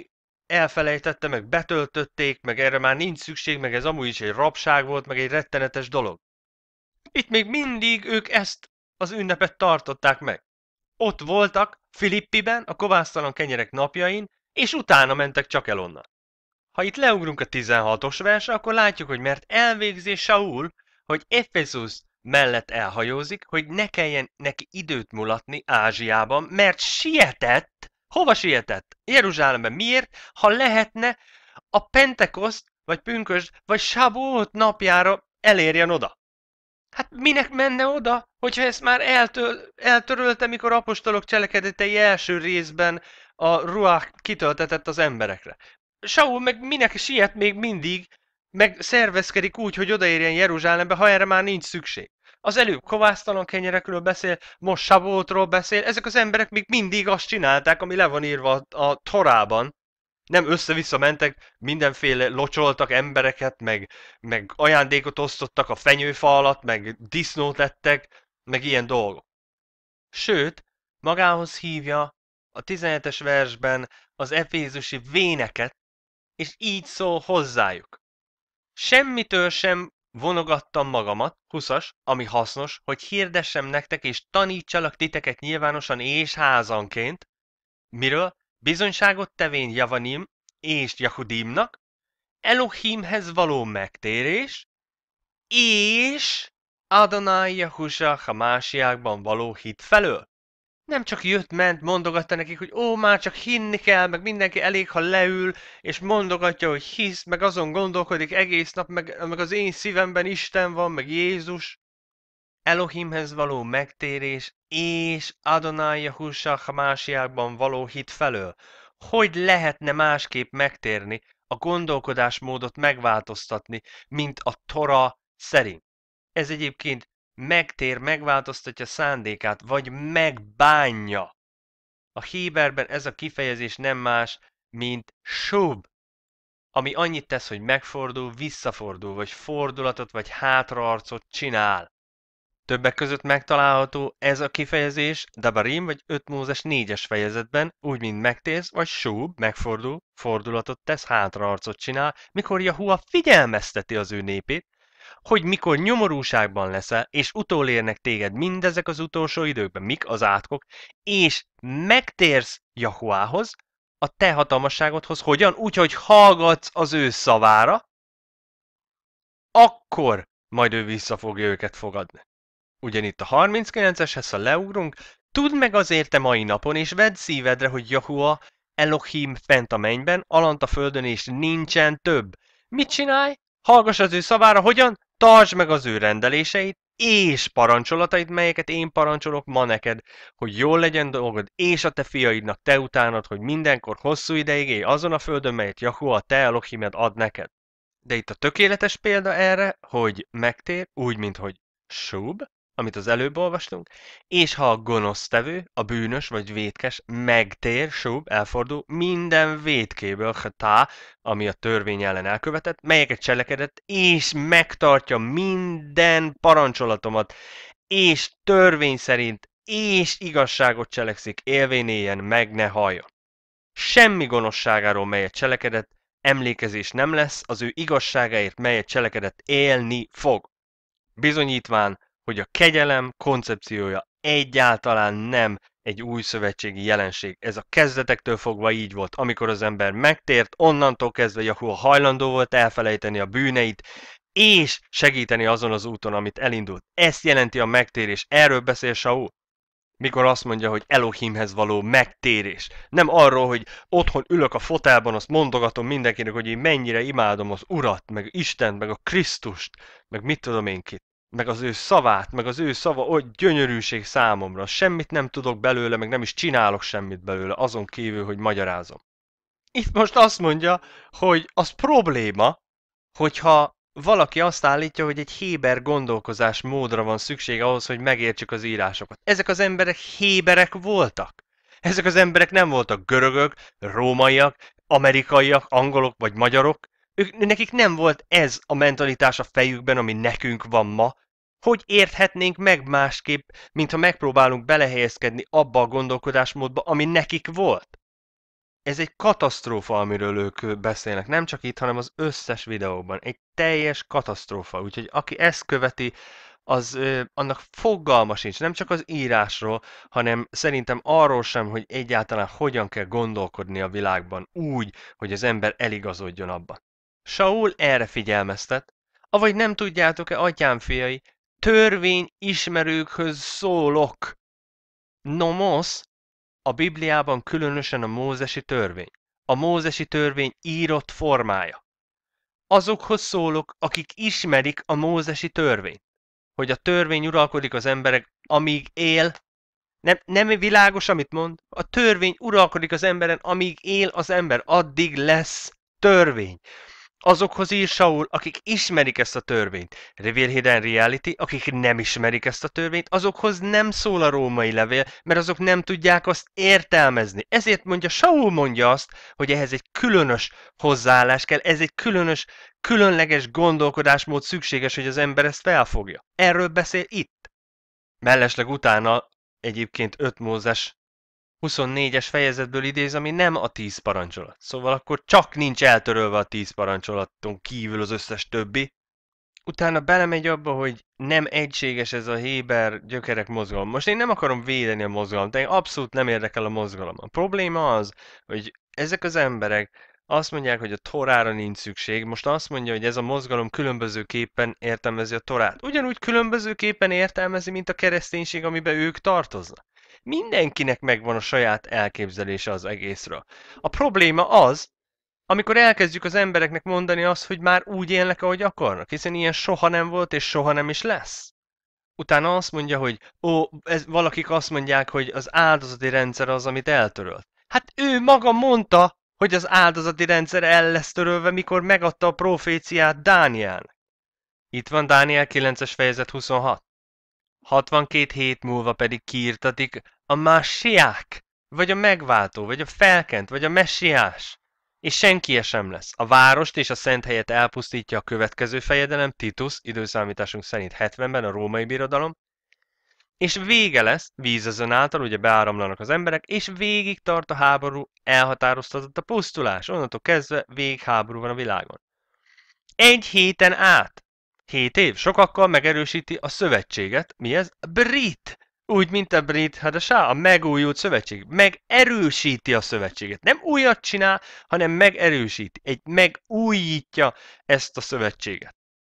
elfelejtette, meg betöltötték, meg erre már nincs szükség, meg ez amúgy is egy rabság volt, meg egy rettenetes dolog. Itt még mindig ők ezt az ünnepet tartották meg. Ott voltak Filippiben, a kovásztalan kenyerek napjain, és utána mentek csak el onnan. Ha itt leugrunk a tizenhatos versre, akkor látjuk, hogy mert elvégzi Saul, hogy Efezus mellett elhajózik, hogy ne kelljen neki időt mulatni Ázsiában, mert sietett. Hova sietett? Jeruzsálemben. Miért? Ha lehetne, a Pentekoszt, vagy Pünkösd, vagy Sabót napjára elérjen oda. Hát minek menne oda, hogyha ezt már eltől, eltörölte, mikor apostolok cselekedetei első részben a ruach kitöltetett az emberekre. Saul meg minek siet még mindig, meg szervezkedik úgy, hogy odaérjen Jeruzsálembe, ha erre már nincs szükség. Az előbb kovásztalan kenyerekről beszél, most Sabótról beszél, ezek az emberek még mindig azt csinálták, ami le van írva a, a Torában. Nem össze-vissza mentek, mindenféle locsoltak embereket, meg, meg ajándékot osztottak a fenyőfa alatt, meg disznót ettek, meg ilyen dolgok. Sőt, magához hívja a tizenhetes versben az efézusi véneket, és így szól hozzájuk. Semmitől sem vonogattam magamat, huszas, ami hasznos, hogy hirdessem nektek és tanítsalak titeket nyilvánosan és házanként. Miről? Bizonyságot tevén Javanim és Jahudimnak, Elohimhez való megtérés, és Adonai Jahusha Hamásiákban való hit felől. Nem csak jött-ment, mondogatta nekik, hogy ó, már csak hinni kell, meg mindenki elég, ha leül, és mondogatja, hogy hisz, meg azon gondolkodik egész nap, meg, meg az én szívemben Isten van, meg Jézus. Elohimhez való megtérés, és Adonai Jahusha Hamásiákban való hit felől. Hogy lehetne másképp megtérni, a gondolkodásmódot megváltoztatni, mint a Tora szerint? Ez egyébként megtér, megváltoztatja szándékát, vagy megbánja. A héberben ez a kifejezés nem más, mint shub, ami annyit tesz, hogy megfordul, visszafordul, vagy fordulatot, vagy hátraarcot csinál. Többek között megtalálható ez a kifejezés Dabarim vagy öt Mózes négyes fejezetben, úgy, mint megtérsz, vagy shub, megfordul, fordulatot tesz, hátraarcot csinál, mikor Jahua figyelmezteti az ő népét, hogy mikor nyomorúságban leszel, és utolérnek téged mindezek az utolsó időkben, mik az átkok, és megtérsz Jahuához, a te hatalmasságodhoz, hogyan? Úgy, hogy hallgatsz az ő szavára, akkor majd ő vissza fogja őket fogadni. Ugyanitt a harminckilenceshez, ha leugrunk, tudd meg azért te mai napon, és vedd szívedre, hogy Jahua Elohim fent a mennyben, alant a földön, és nincsen több. Mit csinálj? Hallgass az ő szavára, hogyan? Tartsd meg az ő rendeléseit, és parancsolatait, melyeket én parancsolok ma neked, hogy jól legyen dolgod, és a te fiaidnak te utánad, hogy mindenkor hosszú ideig élj azon a földön, melyet Jahua te Elohimed ad neked. De itt a tökéletes példa erre, hogy megtér, úgy, mint hogy shub, amit az előbb olvastunk, és ha a gonosztevő, a bűnös vagy vétkes megtér, shub, elfordul minden vétkéből, chatá, ami a törvény ellen elkövetett, melyeket cselekedett, és megtartja minden parancsolatomat, és törvény szerint, és igazságot cselekszik, élvén éljen, meg ne hallja. Semmi gonoszságáról, melyet cselekedett, emlékezés nem lesz, az ő igazságáért, melyet cselekedett, élni fog. Bizonyítván, hogy a kegyelem koncepciója egyáltalán nem egy új szövetségi jelenség. Ez a kezdetektől fogva így volt. Amikor az ember megtért, onnantól kezdve Jahua hajlandó volt elfelejteni a bűneit, és segíteni azon az úton, amit elindult. Ezt jelenti a megtérés. Erről beszél Saul. Mikor azt mondja, hogy Elohimhez való megtérés. Nem arról, hogy otthon ülök a fotelban, azt mondogatom mindenkinek, hogy én mennyire imádom az Urat, meg Istent, meg a Krisztust, meg mit tudom én kit. Meg az ő szavát, meg az ő szava, hogy gyönyörűség számomra. Semmit nem tudok belőle, meg nem is csinálok semmit belőle, azon kívül, hogy magyarázom. Itt most azt mondja, hogy az probléma, hogyha valaki azt állítja, hogy egy héber gondolkozás módra van szükség ahhoz, hogy megértsük az írásokat. Ezek az emberek héberek voltak. Ezek az emberek nem voltak görögök, rómaiak, amerikaiak, angolok vagy magyarok. Ők, nekik nem volt ez a mentalitás a fejükben, ami nekünk van ma. Hogy érthetnénk meg másképp, mintha megpróbálunk belehelyezkedni abba a gondolkodásmódba, ami nekik volt? Ez egy katasztrófa, amiről ők beszélnek. Nem csak itt, hanem az összes videóban. Egy teljes katasztrófa. Úgyhogy aki ezt követi, az ö, annak fogalma sincs, nem csak az írásról, hanem szerintem arról sem, hogy egyáltalán hogyan kell gondolkodni a világban úgy, hogy az ember eligazodjon abban. Saul erre figyelmeztet, avagy nem tudjátok-e, atyám fiai, törvény ismerőkhöz szólok. Nomos, a Bibliában különösen a mózesi törvény. A mózesi törvény írott formája. Azokhoz szólok, akik ismerik a mózesi törvényt. Hogy a törvény uralkodik az emberek, amíg él. Nem, nem világos, amit mond? A törvény uralkodik az emberen, amíg él az ember. Addig lesz törvény. Azokhoz ír Saul, akik ismerik ezt a törvényt. Reveal Hidden Reality, akik nem ismerik ezt a törvényt, azokhoz nem szól a római levél, mert azok nem tudják azt értelmezni. Ezért mondja, Saul mondja azt, hogy ehhez egy különös hozzáállás kell, ez egy különös, különleges gondolkodásmód szükséges, hogy az ember ezt felfogja. Erről beszél itt. Mellesleg utána egyébként öt Mózes huszonnégyes fejezetből idéz, ami nem a tíz parancsolat. Szóval akkor csak nincs eltörölve a tíz parancsolaton kívül az összes többi. Utána belemegy abba, hogy nem egységes ez a héber gyökerek mozgalom. Most én nem akarom védeni a mozgalom, de abszolút nem érdekel a mozgalom. A probléma az, hogy ezek az emberek azt mondják, hogy a Torára nincs szükség. Most azt mondja, hogy ez a mozgalom különbözőképpen értelmezi a Torát. Ugyanúgy különbözőképpen értelmezi, mint a kereszténység, amiben ők tartoznak. Mindenkinek megvan a saját elképzelése az egészről. A probléma az, amikor elkezdjük az embereknek mondani azt, hogy már úgy élnek, ahogy akarnak, hiszen ilyen soha nem volt, és soha nem is lesz. Utána azt mondja, hogy ó, ez, valakik azt mondják, hogy az áldozati rendszer az, amit eltörölt. Hát ő maga mondta, hogy az áldozati rendszer el lesz törölve, mikor megadta a proféciát Dánielnek. Itt van Dániel kilences fejezet huszonhat. hatvankét hét múlva pedig kiirtatik a Másiák, vagy a megváltó, vagy a felkent, vagy a messiás. És senki sem lesz. A várost és a szent helyet elpusztítja a következő fejedelem, Titus, időszámításunk szerint hetvenben a római birodalom, és vége lesz, vízözön által, ugye beáramlanak az emberek, és végig tart a háború, elhatároztatott a pusztulás. Onnantól kezdve végháború van a világon. Egy héten át. Hét év sokakkal megerősíti a szövetséget. Mi ez? Brit! Úgy, mint a brit hadasá, a megújult szövetség. Megerősíti a szövetséget. Nem újat csinál, hanem megerősíti. Egy megújítja ezt a szövetséget.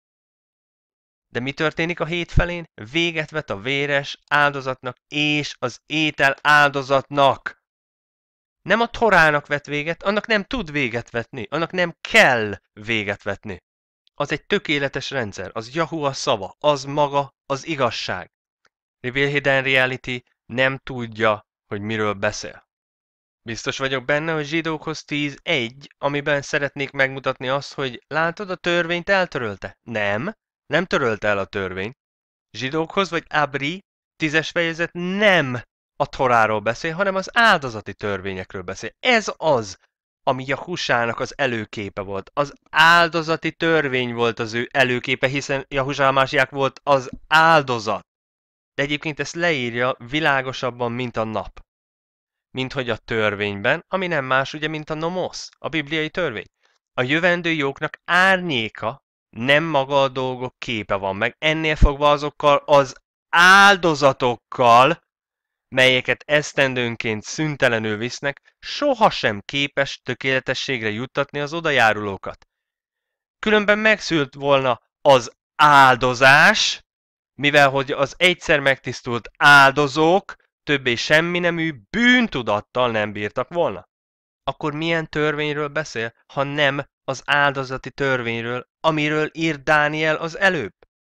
De mi történik a hét felén? Véget vet a véres áldozatnak és az étel áldozatnak. Nem a Torának vet véget, annak nem tud véget vetni, annak nem kell véget vetni. Az egy tökéletes rendszer, az Jahua szava, az maga az igazság. Reveal Hidden Reality nem tudja, hogy miről beszél. Biztos vagyok benne, hogy zsidókhoz tíz egy, amiben szeretnék megmutatni azt, hogy látod, a törvényt eltörölte? Nem, nem törölte el a törvényt. Zsidókhoz vagy Abri tízes fejezet nem a Toráról beszél, hanem az áldozati törvényekről beszél. Ez az, ami Jahusának az előképe volt. Az áldozati törvény volt az ő előképe, hiszen Jahusá Másiák volt az áldozat. De egyébként ezt leírja világosabban, mint a nap. Mint hogy a törvényben, ami nem más ugye, mint a nomos, a bibliai törvény. A jövendő jóknak árnyéka, nem maga a dolgok képe van meg, ennél fogva azokkal az áldozatokkal, melyeket esztendőnként szüntelenül visznek, sohasem képes tökéletességre juttatni az odajárulókat. Különben megszűnt volna az áldozás, mivel hogy az egyszer megtisztult áldozók többé semmi nemű bűntudattal nem bírtak volna. Akkor milyen törvényről beszél, ha nem az áldozati törvényről, amiről írt Dániel az előbb?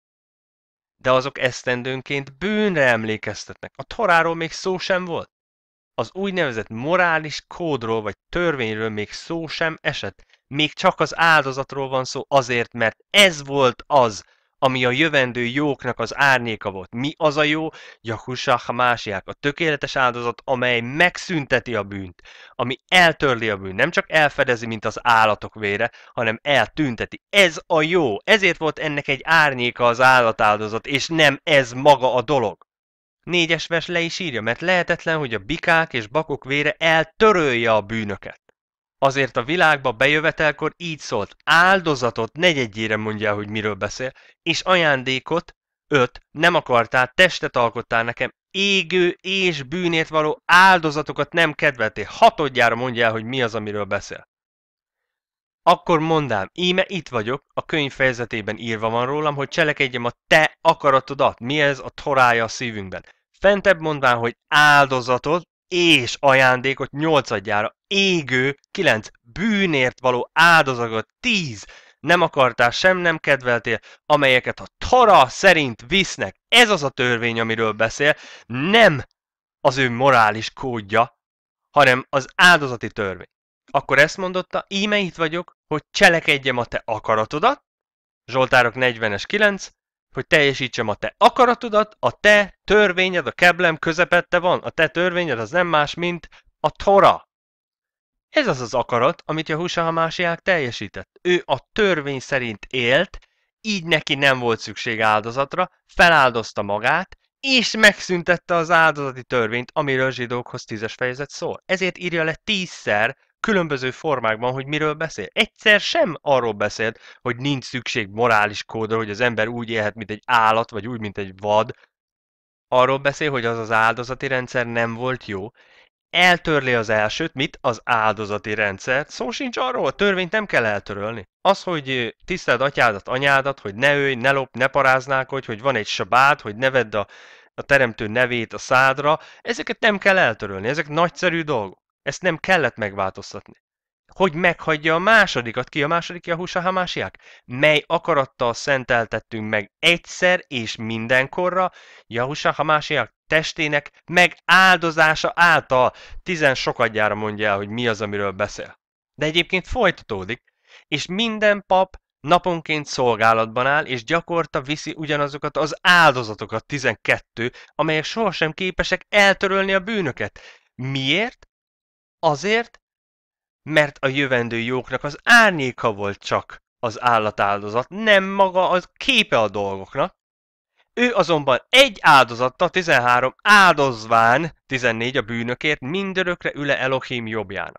De azok esztendőnként bűnre emlékeztetnek. A Toráról még szó sem volt. Az úgynevezett morális kódról vagy törvényről még szó sem esett. Még csak az áldozatról van szó azért, mert ez volt az, ami a jövendő jóknak az árnyéka volt. Mi az a jó? Jahusá Másiák, a tökéletes áldozat, amely megszünteti a bűnt, ami eltörli a bűnt, nem csak elfedezi, mint az állatok vére, hanem eltünteti. Ez a jó. Ezért volt ennek egy árnyéka az állatáldozat, és nem ez maga a dolog. Négyes vers le is írja, mert lehetetlen, hogy a bikák és bakok vére eltörölje a bűnöket. Azért a világba bejövetelkor így szólt, áldozatot negyedjére mondja, hogy miről beszél, és ajándékot, öt, nem akartál, testet alkottál nekem, égő és bűnért való áldozatokat nem kedveltél, hatodjára mondja el, hogy mi az, amiről beszél. Akkor mondám, íme itt vagyok, a könyv fejezetében írva van rólam, hogy cselekedjem a te akaratodat. Mi ez a torája a szívünkben? Fentebb mondván, hogy áldozatot és ajándékot nyolcadjára, égő, kilenc, bűnért való áldozatot, tíz, nem akartál, sem nem kedveltél, amelyeket a Tora szerint visznek. Ez az a törvény, amiről beszél, nem az ő morális kódja, hanem az áldozati törvény. Akkor ezt mondotta, íme itt vagyok, hogy cselekedjem a te akaratodat, Zsoltárok negyvenes kilenc, hogy teljesítsem a te akaratodat, a te törvényed, a keblem közepette van, a te törvényed az nem más, mint a Tora. Ez az az akarat, amit Jahusha Hamásiák teljesített. Ő a törvény szerint élt, így neki nem volt szükség áldozatra, feláldozta magát, és megszüntette az áldozati törvényt, amiről zsidókhoz tízes fejezet szól. Ezért írja le tízszer, különböző formákban, hogy miről beszél. Egyszer sem arról beszélt, hogy nincs szükség morális kódra, hogy az ember úgy élhet, mint egy állat, vagy úgy, mint egy vad. Arról beszél, hogy az az áldozati rendszer nem volt jó. Eltörli az elsőt, mit? Az áldozati rendszert. Szó sincs arról, a törvényt nem kell eltörölni. Az, hogy tiszteld atyádat, anyádat, hogy ne ölj, ne lop, ne paráználkodj, hogy van egy sabát, hogy ne vedd a, a teremtő nevét a szádra, ezeket nem kell eltörölni, ezek nagyszerű dolgok. Ezt nem kellett megváltoztatni. Hogy meghagyja a másodikat, ki a második Jahusha Hamásiák? Mely akarattal szenteltettünk meg egyszer és mindenkorra Jahusha Hamásiák testének megáldozása által. Tizen sokadjára mondja el, hogy mi az, amiről beszél. De egyébként folytatódik, és minden pap naponként szolgálatban áll, és gyakorta viszi ugyanazokat az áldozatokat, tizenkettő, amelyek sohasem képesek eltörölni a bűnöket. Miért? Azért, mert a jövendő jóknak az árnyéka volt csak az állatáldozat, nem maga az képe a dolgoknak. Ő azonban egy áldozattal, tizenhárom áldozván, tizennégy a bűnökért, mindörökre üle Elohim jobbjának.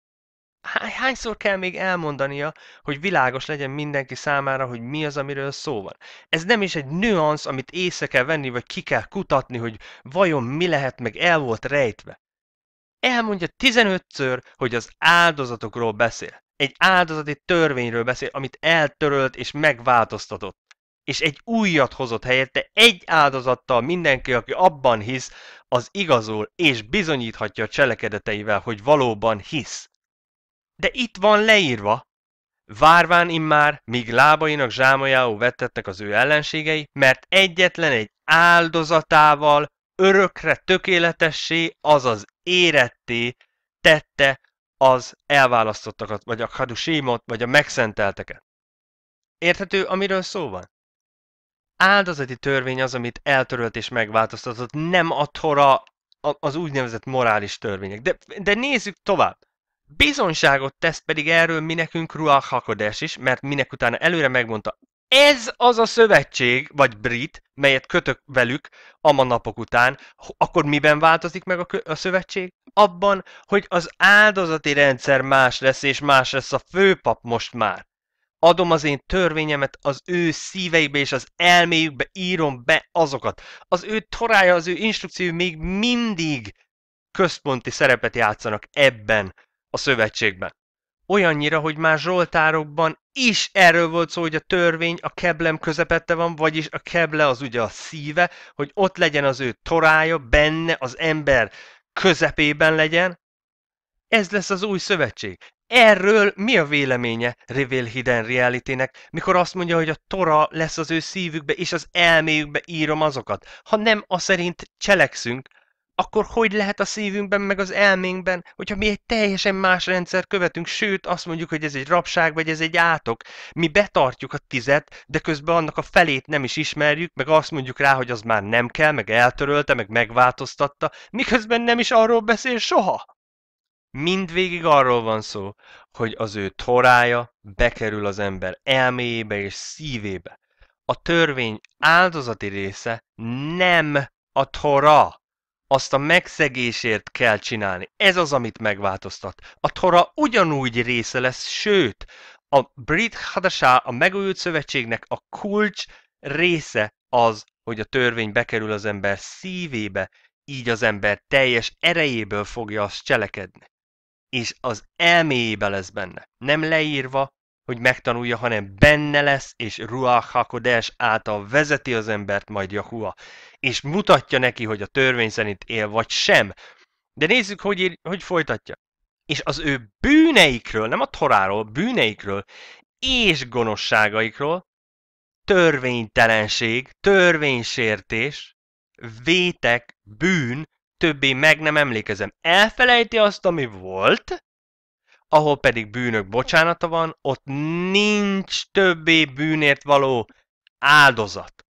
Hányszor kell még elmondania, hogy világos legyen mindenki számára, hogy mi az, amiről szó van? Ez nem is egy nüansz, amit észre kell venni, vagy ki kell kutatni, hogy vajon mi lehet, meg el volt rejtve. Elmondja tizenötször, hogy az áldozatokról beszél. Egy áldozati törvényről beszél, amit eltörölt és megváltoztatott. És egy újat hozott helyette, egy áldozattal mindenki, aki abban hisz, az igazol és bizonyíthatja a cselekedeteivel, hogy valóban hisz. De itt van leírva, várván immár, míg lábainak zsámolyául vettettek az ő ellenségei, mert egyetlen egy áldozatával örökre tökéletessé, azaz éretté tette az elválasztottakat, vagy a kadusémot, vagy a megszentelteket. Érthető, amiről szó van? Áldozati törvény az, amit eltörölt és megváltoztatott, nem a Tora, az úgynevezett morális törvények. De, de nézzük tovább. Bizonyságot tesz pedig erről mi nekünk Ruach HaKodesh is, mert minek utána előre megmondta, ez az a szövetség, vagy brit, melyet kötök velük a napok után, akkor miben változik meg a, a szövetség? Abban, hogy az áldozati rendszer más lesz, és más lesz a főpap most már. Adom az én törvényemet az ő szíveikbe és az elméjükbe, írom be azokat. Az ő torája, az ő instrukciói még mindig központi szerepet játszanak ebben a szövetségben. Olyannyira, hogy már Zsoltárokban is erről volt szó, hogy a törvény a keblem közepette van, vagyis a keble az ugye a szíve, hogy ott legyen az ő torája, benne az ember közepében legyen. Ez lesz az új szövetség. Erről mi a véleménye Reveal Hidden Reality-nek, mikor azt mondja, hogy a Tora lesz az ő szívükbe és az elméjükbe írom azokat? Ha nem az szerint cselekszünk, akkor hogy lehet a szívünkben meg az elménkben, hogyha mi egy teljesen más rendszer követünk, sőt azt mondjuk, hogy ez egy rabság, vagy ez egy átok. Mi betartjuk a tizet, de közben annak a felét nem is ismerjük, meg azt mondjuk rá, hogy az már nem kell, meg eltörölte, meg megváltoztatta, miközben nem is arról beszél soha. Mindvégig arról van szó, hogy az ő torája bekerül az ember elméjébe és szívébe. A törvény áldozati része nem A Tora. Azt a megszegésért kell csinálni. Ez az, amit megváltoztat. A Tora ugyanúgy része lesz, sőt, a Brit Hadashah, a megújult szövetségnek a kulcs része az, hogy a törvény bekerül az ember szívébe, így az ember teljes erejéből fogja azt cselekedni. És az elméjébe lesz benne. Nem leírva, hogy megtanulja, hanem benne lesz, és Ruach HaKodesh által vezeti az embert majd Jahua, és mutatja neki, hogy a törvény szerint él, vagy sem. De nézzük, hogy, ír, hogy folytatja. És az ő bűneikről, nem a Toráról, bűneikről, és gonoszságaikról, törvénytelenség, törvénysértés, vétek, bűn, többé meg nem emlékezem. Elfelejti azt, ami volt, ahol pedig bűnök bocsánata van, ott nincs többé bűnért való áldozat.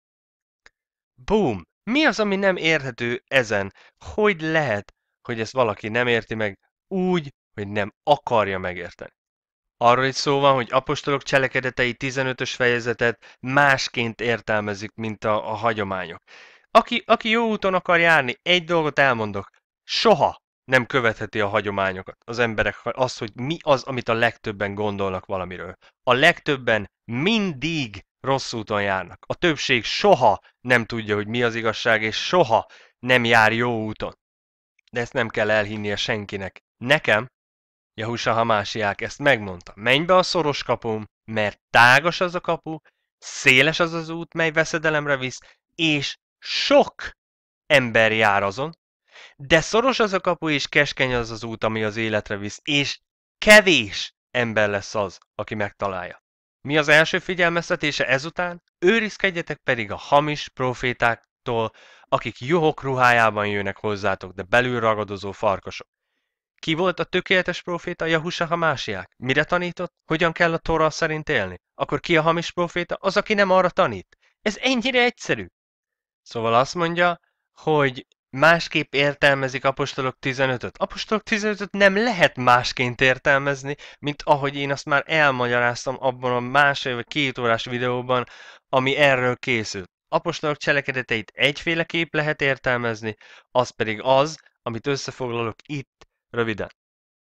Boom! Mi az, ami nem érthető ezen? Hogy lehet, hogy ezt valaki nem érti meg úgy, hogy nem akarja megérteni? Arról is szó van, hogy apostolok cselekedetei tizenötös fejezetet másként értelmezik, mint a, a hagyományok. Aki, aki jó úton akar járni, egy dolgot elmondok, soha nem követheti a hagyományokat. Az emberek az, hogy mi az, amit a legtöbben gondolnak valamiről. A legtöbben mindig rossz úton járnak. A többség soha nem tudja, hogy mi az igazság, és soha nem jár jó úton. De ezt nem kell elhinnie senkinek. Nekem, Jahusha Hamásiák ezt megmondta. Menj be a szoros kapun, mert tágas az a kapu, széles az az út, mely veszedelemre visz, és sok ember jár azon, de szoros az a kapu, és keskeny az az út, ami az életre visz, és kevés ember lesz az, aki megtalálja. Mi az első figyelmeztetése ezután? Őrizkedjetek pedig a hamis profétáktól, akik juhok ruhájában jönnek hozzátok, de belül ragadozó farkasok. Ki volt a tökéletes proféta? Jahusha Hamásiák. Mire tanított? Hogyan kell a Tóra szerint élni? Akkor ki a hamis proféta? Az, aki nem arra tanít. Ez ennyire egyszerű. Szóval azt mondja, hogy másképp értelmezik Apostolok tizenötöt. Apostolok tizenötöt nem lehet másként értelmezni, mint ahogy én azt már elmagyaráztam abban a másfél vagy két órás videóban, ami erről készült. Apostolok cselekedeteit egyféleképp lehet értelmezni, az pedig az, amit összefoglalok itt röviden.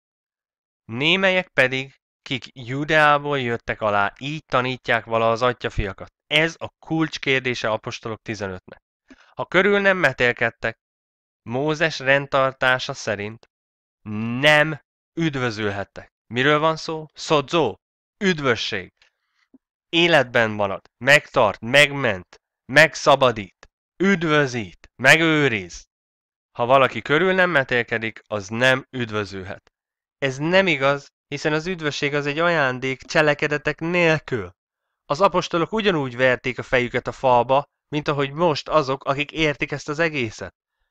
Némelyek pedig, kik Judeából jöttek alá, így tanítják vala az atyafiakat. Ez a kulcskérdése Apostolok tizenötnek. Ha körül nem metélkedtek, Mózes rendtartása szerint nem üdvözülhettek. Miről van szó? Szodzó, üdvösség. Életben marad, megtart, megment, megszabadít, üdvözít, megőriz. Ha valaki körül nem metélkedik, az nem üdvözülhet. Ez nem igaz, hiszen az üdvösség az egy ajándék cselekedetek nélkül. Az apostolok ugyanúgy verték a fejüket a falba, mint ahogy most azok, akik értik ezt az egészet.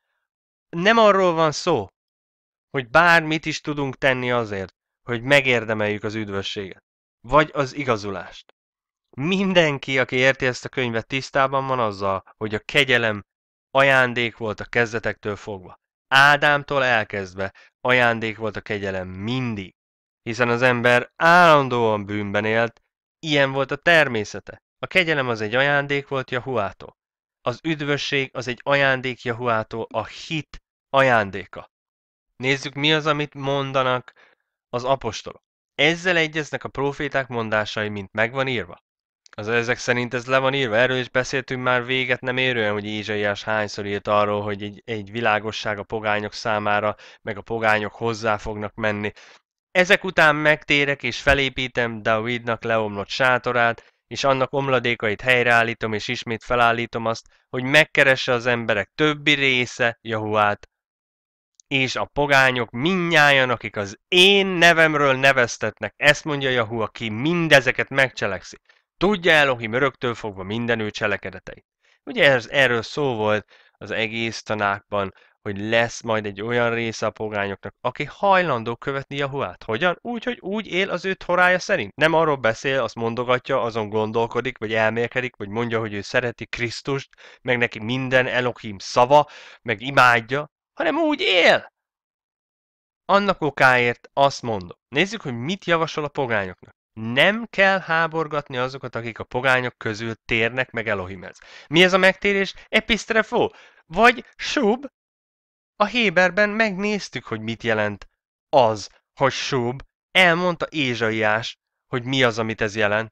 Nem arról van szó, hogy bármit is tudunk tenni azért, hogy megérdemeljük az üdvösséget, vagy az igazulást. Mindenki, aki érti ezt a könyvet, tisztában van azzal, hogy a kegyelem ajándék volt a kezdetektől fogva. Ádámtól elkezdve ajándék volt a kegyelem mindig, hiszen az ember állandóan bűnben élt, ilyen volt a természete. A kegyelem az egy ajándék volt Jahuától. Az üdvösség az egy ajándék Jahuától, a hit ajándéka. Nézzük, mi az, amit mondanak az apostolok. Ezzel egyeznek a proféták mondásai, mint megvan írva. Az ezek szerint ez le van írva, erről is beszéltünk már véget nem érően, hogy Ézsaiás hányszor írt arról, hogy egy, egy világosság a pogányok számára, meg a pogányok hozzá fognak menni. Ezek után megtérek és felépítem Dávidnak leomlott sátorát, és annak omladékait helyreállítom, és ismét felállítom azt, hogy megkeresse az emberek többi része Jahuát, és a pogányok mindnyájan, akik az én nevemről neveztetnek, ezt mondja Jahu, aki mindezeket megcselekszi. Tudja Elohim öröktől fogva minden ő cselekedeteit. Ugye ez, erről szó volt az egész tanákban, hogy lesz majd egy olyan része a pogányoknak, aki hajlandó követni Jahuát. Hogyan? Úgy, hogy úgy él az ő torája szerint. Nem arról beszél, azt mondogatja, azon gondolkodik, vagy elmélkedik, vagy mondja, hogy ő szereti Krisztust, meg neki minden Elohim szava, meg imádja, hanem úgy él. Annak okáért azt mondom. Nézzük, hogy mit javasol a pogányoknak. Nem kell háborgatni azokat, akik a pogányok közül térnek meg Elohimhez. Mi ez a megtérés? Epistrefo, vagy sub. A Héberben megnéztük, hogy mit jelent az, hogy sub. Elmondta Ézsaiás, hogy mi az, amit ez jelent.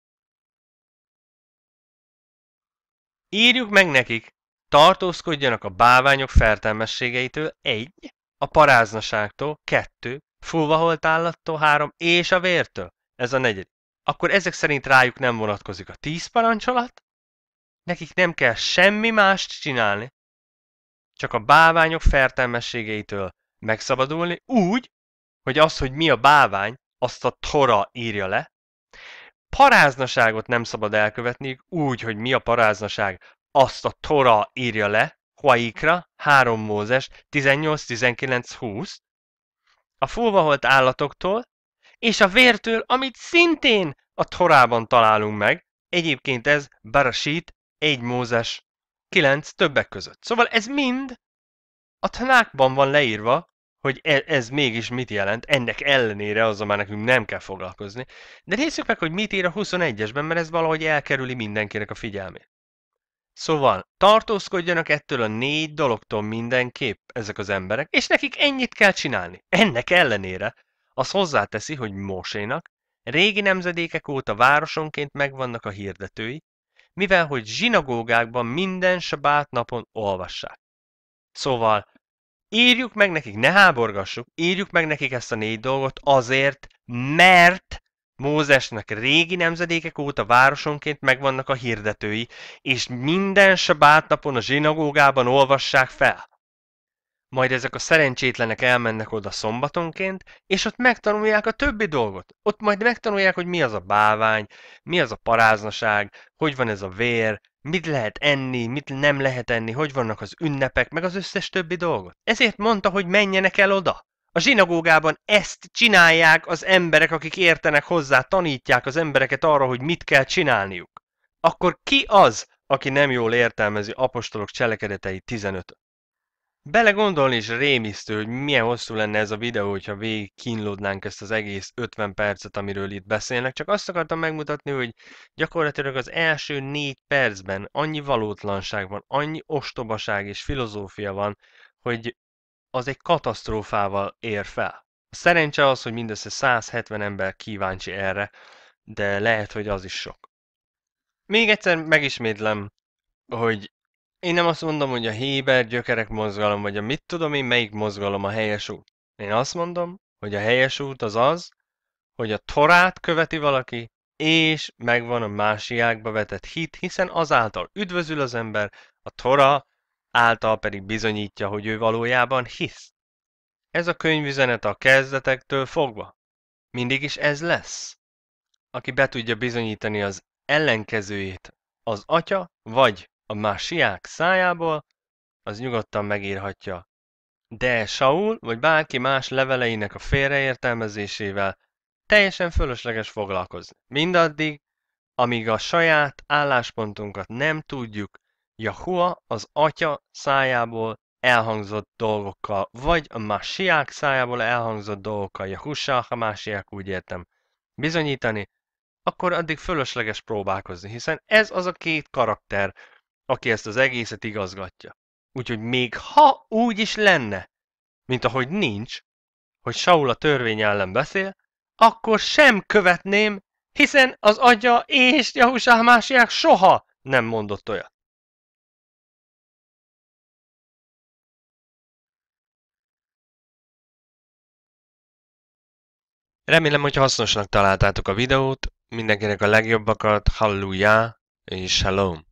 Írjuk meg nekik, tartózkodjanak a bálványok fertelmességeitől, egy, a paráznaságtól, kettő, fulvaholt állattól, három, és a vértől. Ez a negyedik. Akkor ezek szerint rájuk nem vonatkozik a tíz parancsolat, nekik nem kell semmi mást csinálni, csak a bálványok fertelmességeitől megszabadulni, úgy, hogy az, hogy mi a bálvány, azt a Tora írja le. Paráznaságot nem szabad elkövetni, úgy, hogy mi a paráznaság, azt a Tora írja le, Huaikra, három Mózes, tizennyolc, tizenkilenc, húsz. A fulvaholt állatoktól, és a vértől, amit szintén a Torában találunk meg, egyébként ez Barashit, egy Mózes, kilenc többek között. Szóval ez mind a Tanákban van leírva, hogy ez, ez mégis mit jelent, ennek ellenére azzal már nekünk nem kell foglalkozni. De nézzük meg, hogy mit ír a huszonegyesben, mert ez valahogy elkerüli mindenkinek a figyelmét. Szóval tartózkodjanak ettől a négy dologtól mindenképp ezek az emberek, és nekik ennyit kell csinálni. Ennek ellenére az hozzáteszi, hogy Mósénak régi nemzedékek óta városonként megvannak a hirdetői, mivel hogy zsinagógákban minden sabát napon olvassák. Szóval írjuk meg nekik, ne háborgassuk, írjuk meg nekik ezt a négy dolgot azért, mert Mózesnek régi nemzedékek óta városonként megvannak a hirdetői, és minden sabátnapon a zsinagógában olvassák fel. Majd ezek a szerencsétlenek elmennek oda szombatonként, és ott megtanulják a többi dolgot. Ott majd megtanulják, hogy mi az a bálvány, mi az a paráznaság, hogy van ez a vér, mit lehet enni, mit nem lehet enni, hogy vannak az ünnepek, meg az összes többi dolgot. Ezért mondta, hogy menjenek el oda. A zsinagógában ezt csinálják az emberek, akik értenek hozzá, tanítják az embereket arra, hogy mit kell csinálniuk. Akkor ki az, aki nem jól értelmezi apostolok cselekedetei tizenötöt? Belegondolni is rémisztő, hogy milyen hosszú lenne ez a videó, hogyha végig kínlódnánk ezt az egész ötven percet, amiről itt beszélnek. Csak azt akartam megmutatni, hogy gyakorlatilag az első négy percben annyi valótlanság van, annyi ostobaság és filozófia van, hogy az egy katasztrófával ér fel. A szerencse az, hogy mindössze száz hetven ember kíváncsi erre, de lehet, hogy az is sok. Még egyszer megismétlem, hogy én nem azt mondom, hogy a Héber gyökerek mozgalom, vagy a mit tudom én, melyik mozgalom a helyes út. Én azt mondom, hogy a helyes út az az, hogy a Torát követi valaki, és megvan a másiákba vetett hit, hiszen azáltal üdvözül az ember, a Tora által pedig bizonyítja, hogy ő valójában hisz. Ez a könyvüzenet a kezdetektől fogva. Mindig is ez lesz. Aki be tudja bizonyítani az ellenkezőjét az atya, vagy a másiák szájából, az nyugodtan megírhatja. De Saul, vagy bárki más leveleinek a félreértelmezésével teljesen fölösleges foglalkozni. Mindaddig, amíg a saját álláspontunkat nem tudjuk Jahua az atya szájából elhangzott dolgokkal, vagy a másiák szájából elhangzott dolgokkal, Jahusa, ha másiák úgy értem, bizonyítani, akkor addig fölösleges próbálkozni, hiszen ez az a két karakter, aki ezt az egészet igazgatja. Úgyhogy még ha úgy is lenne, mint ahogy nincs, hogy Saul a törvény ellen beszél, akkor sem követném, hiszen az atya és Jahusá másiák soha nem mondott olyat. Remélem, hogy hasznosnak találtátok a videót, mindenkinek a legjobbakat, halleluja és shalom!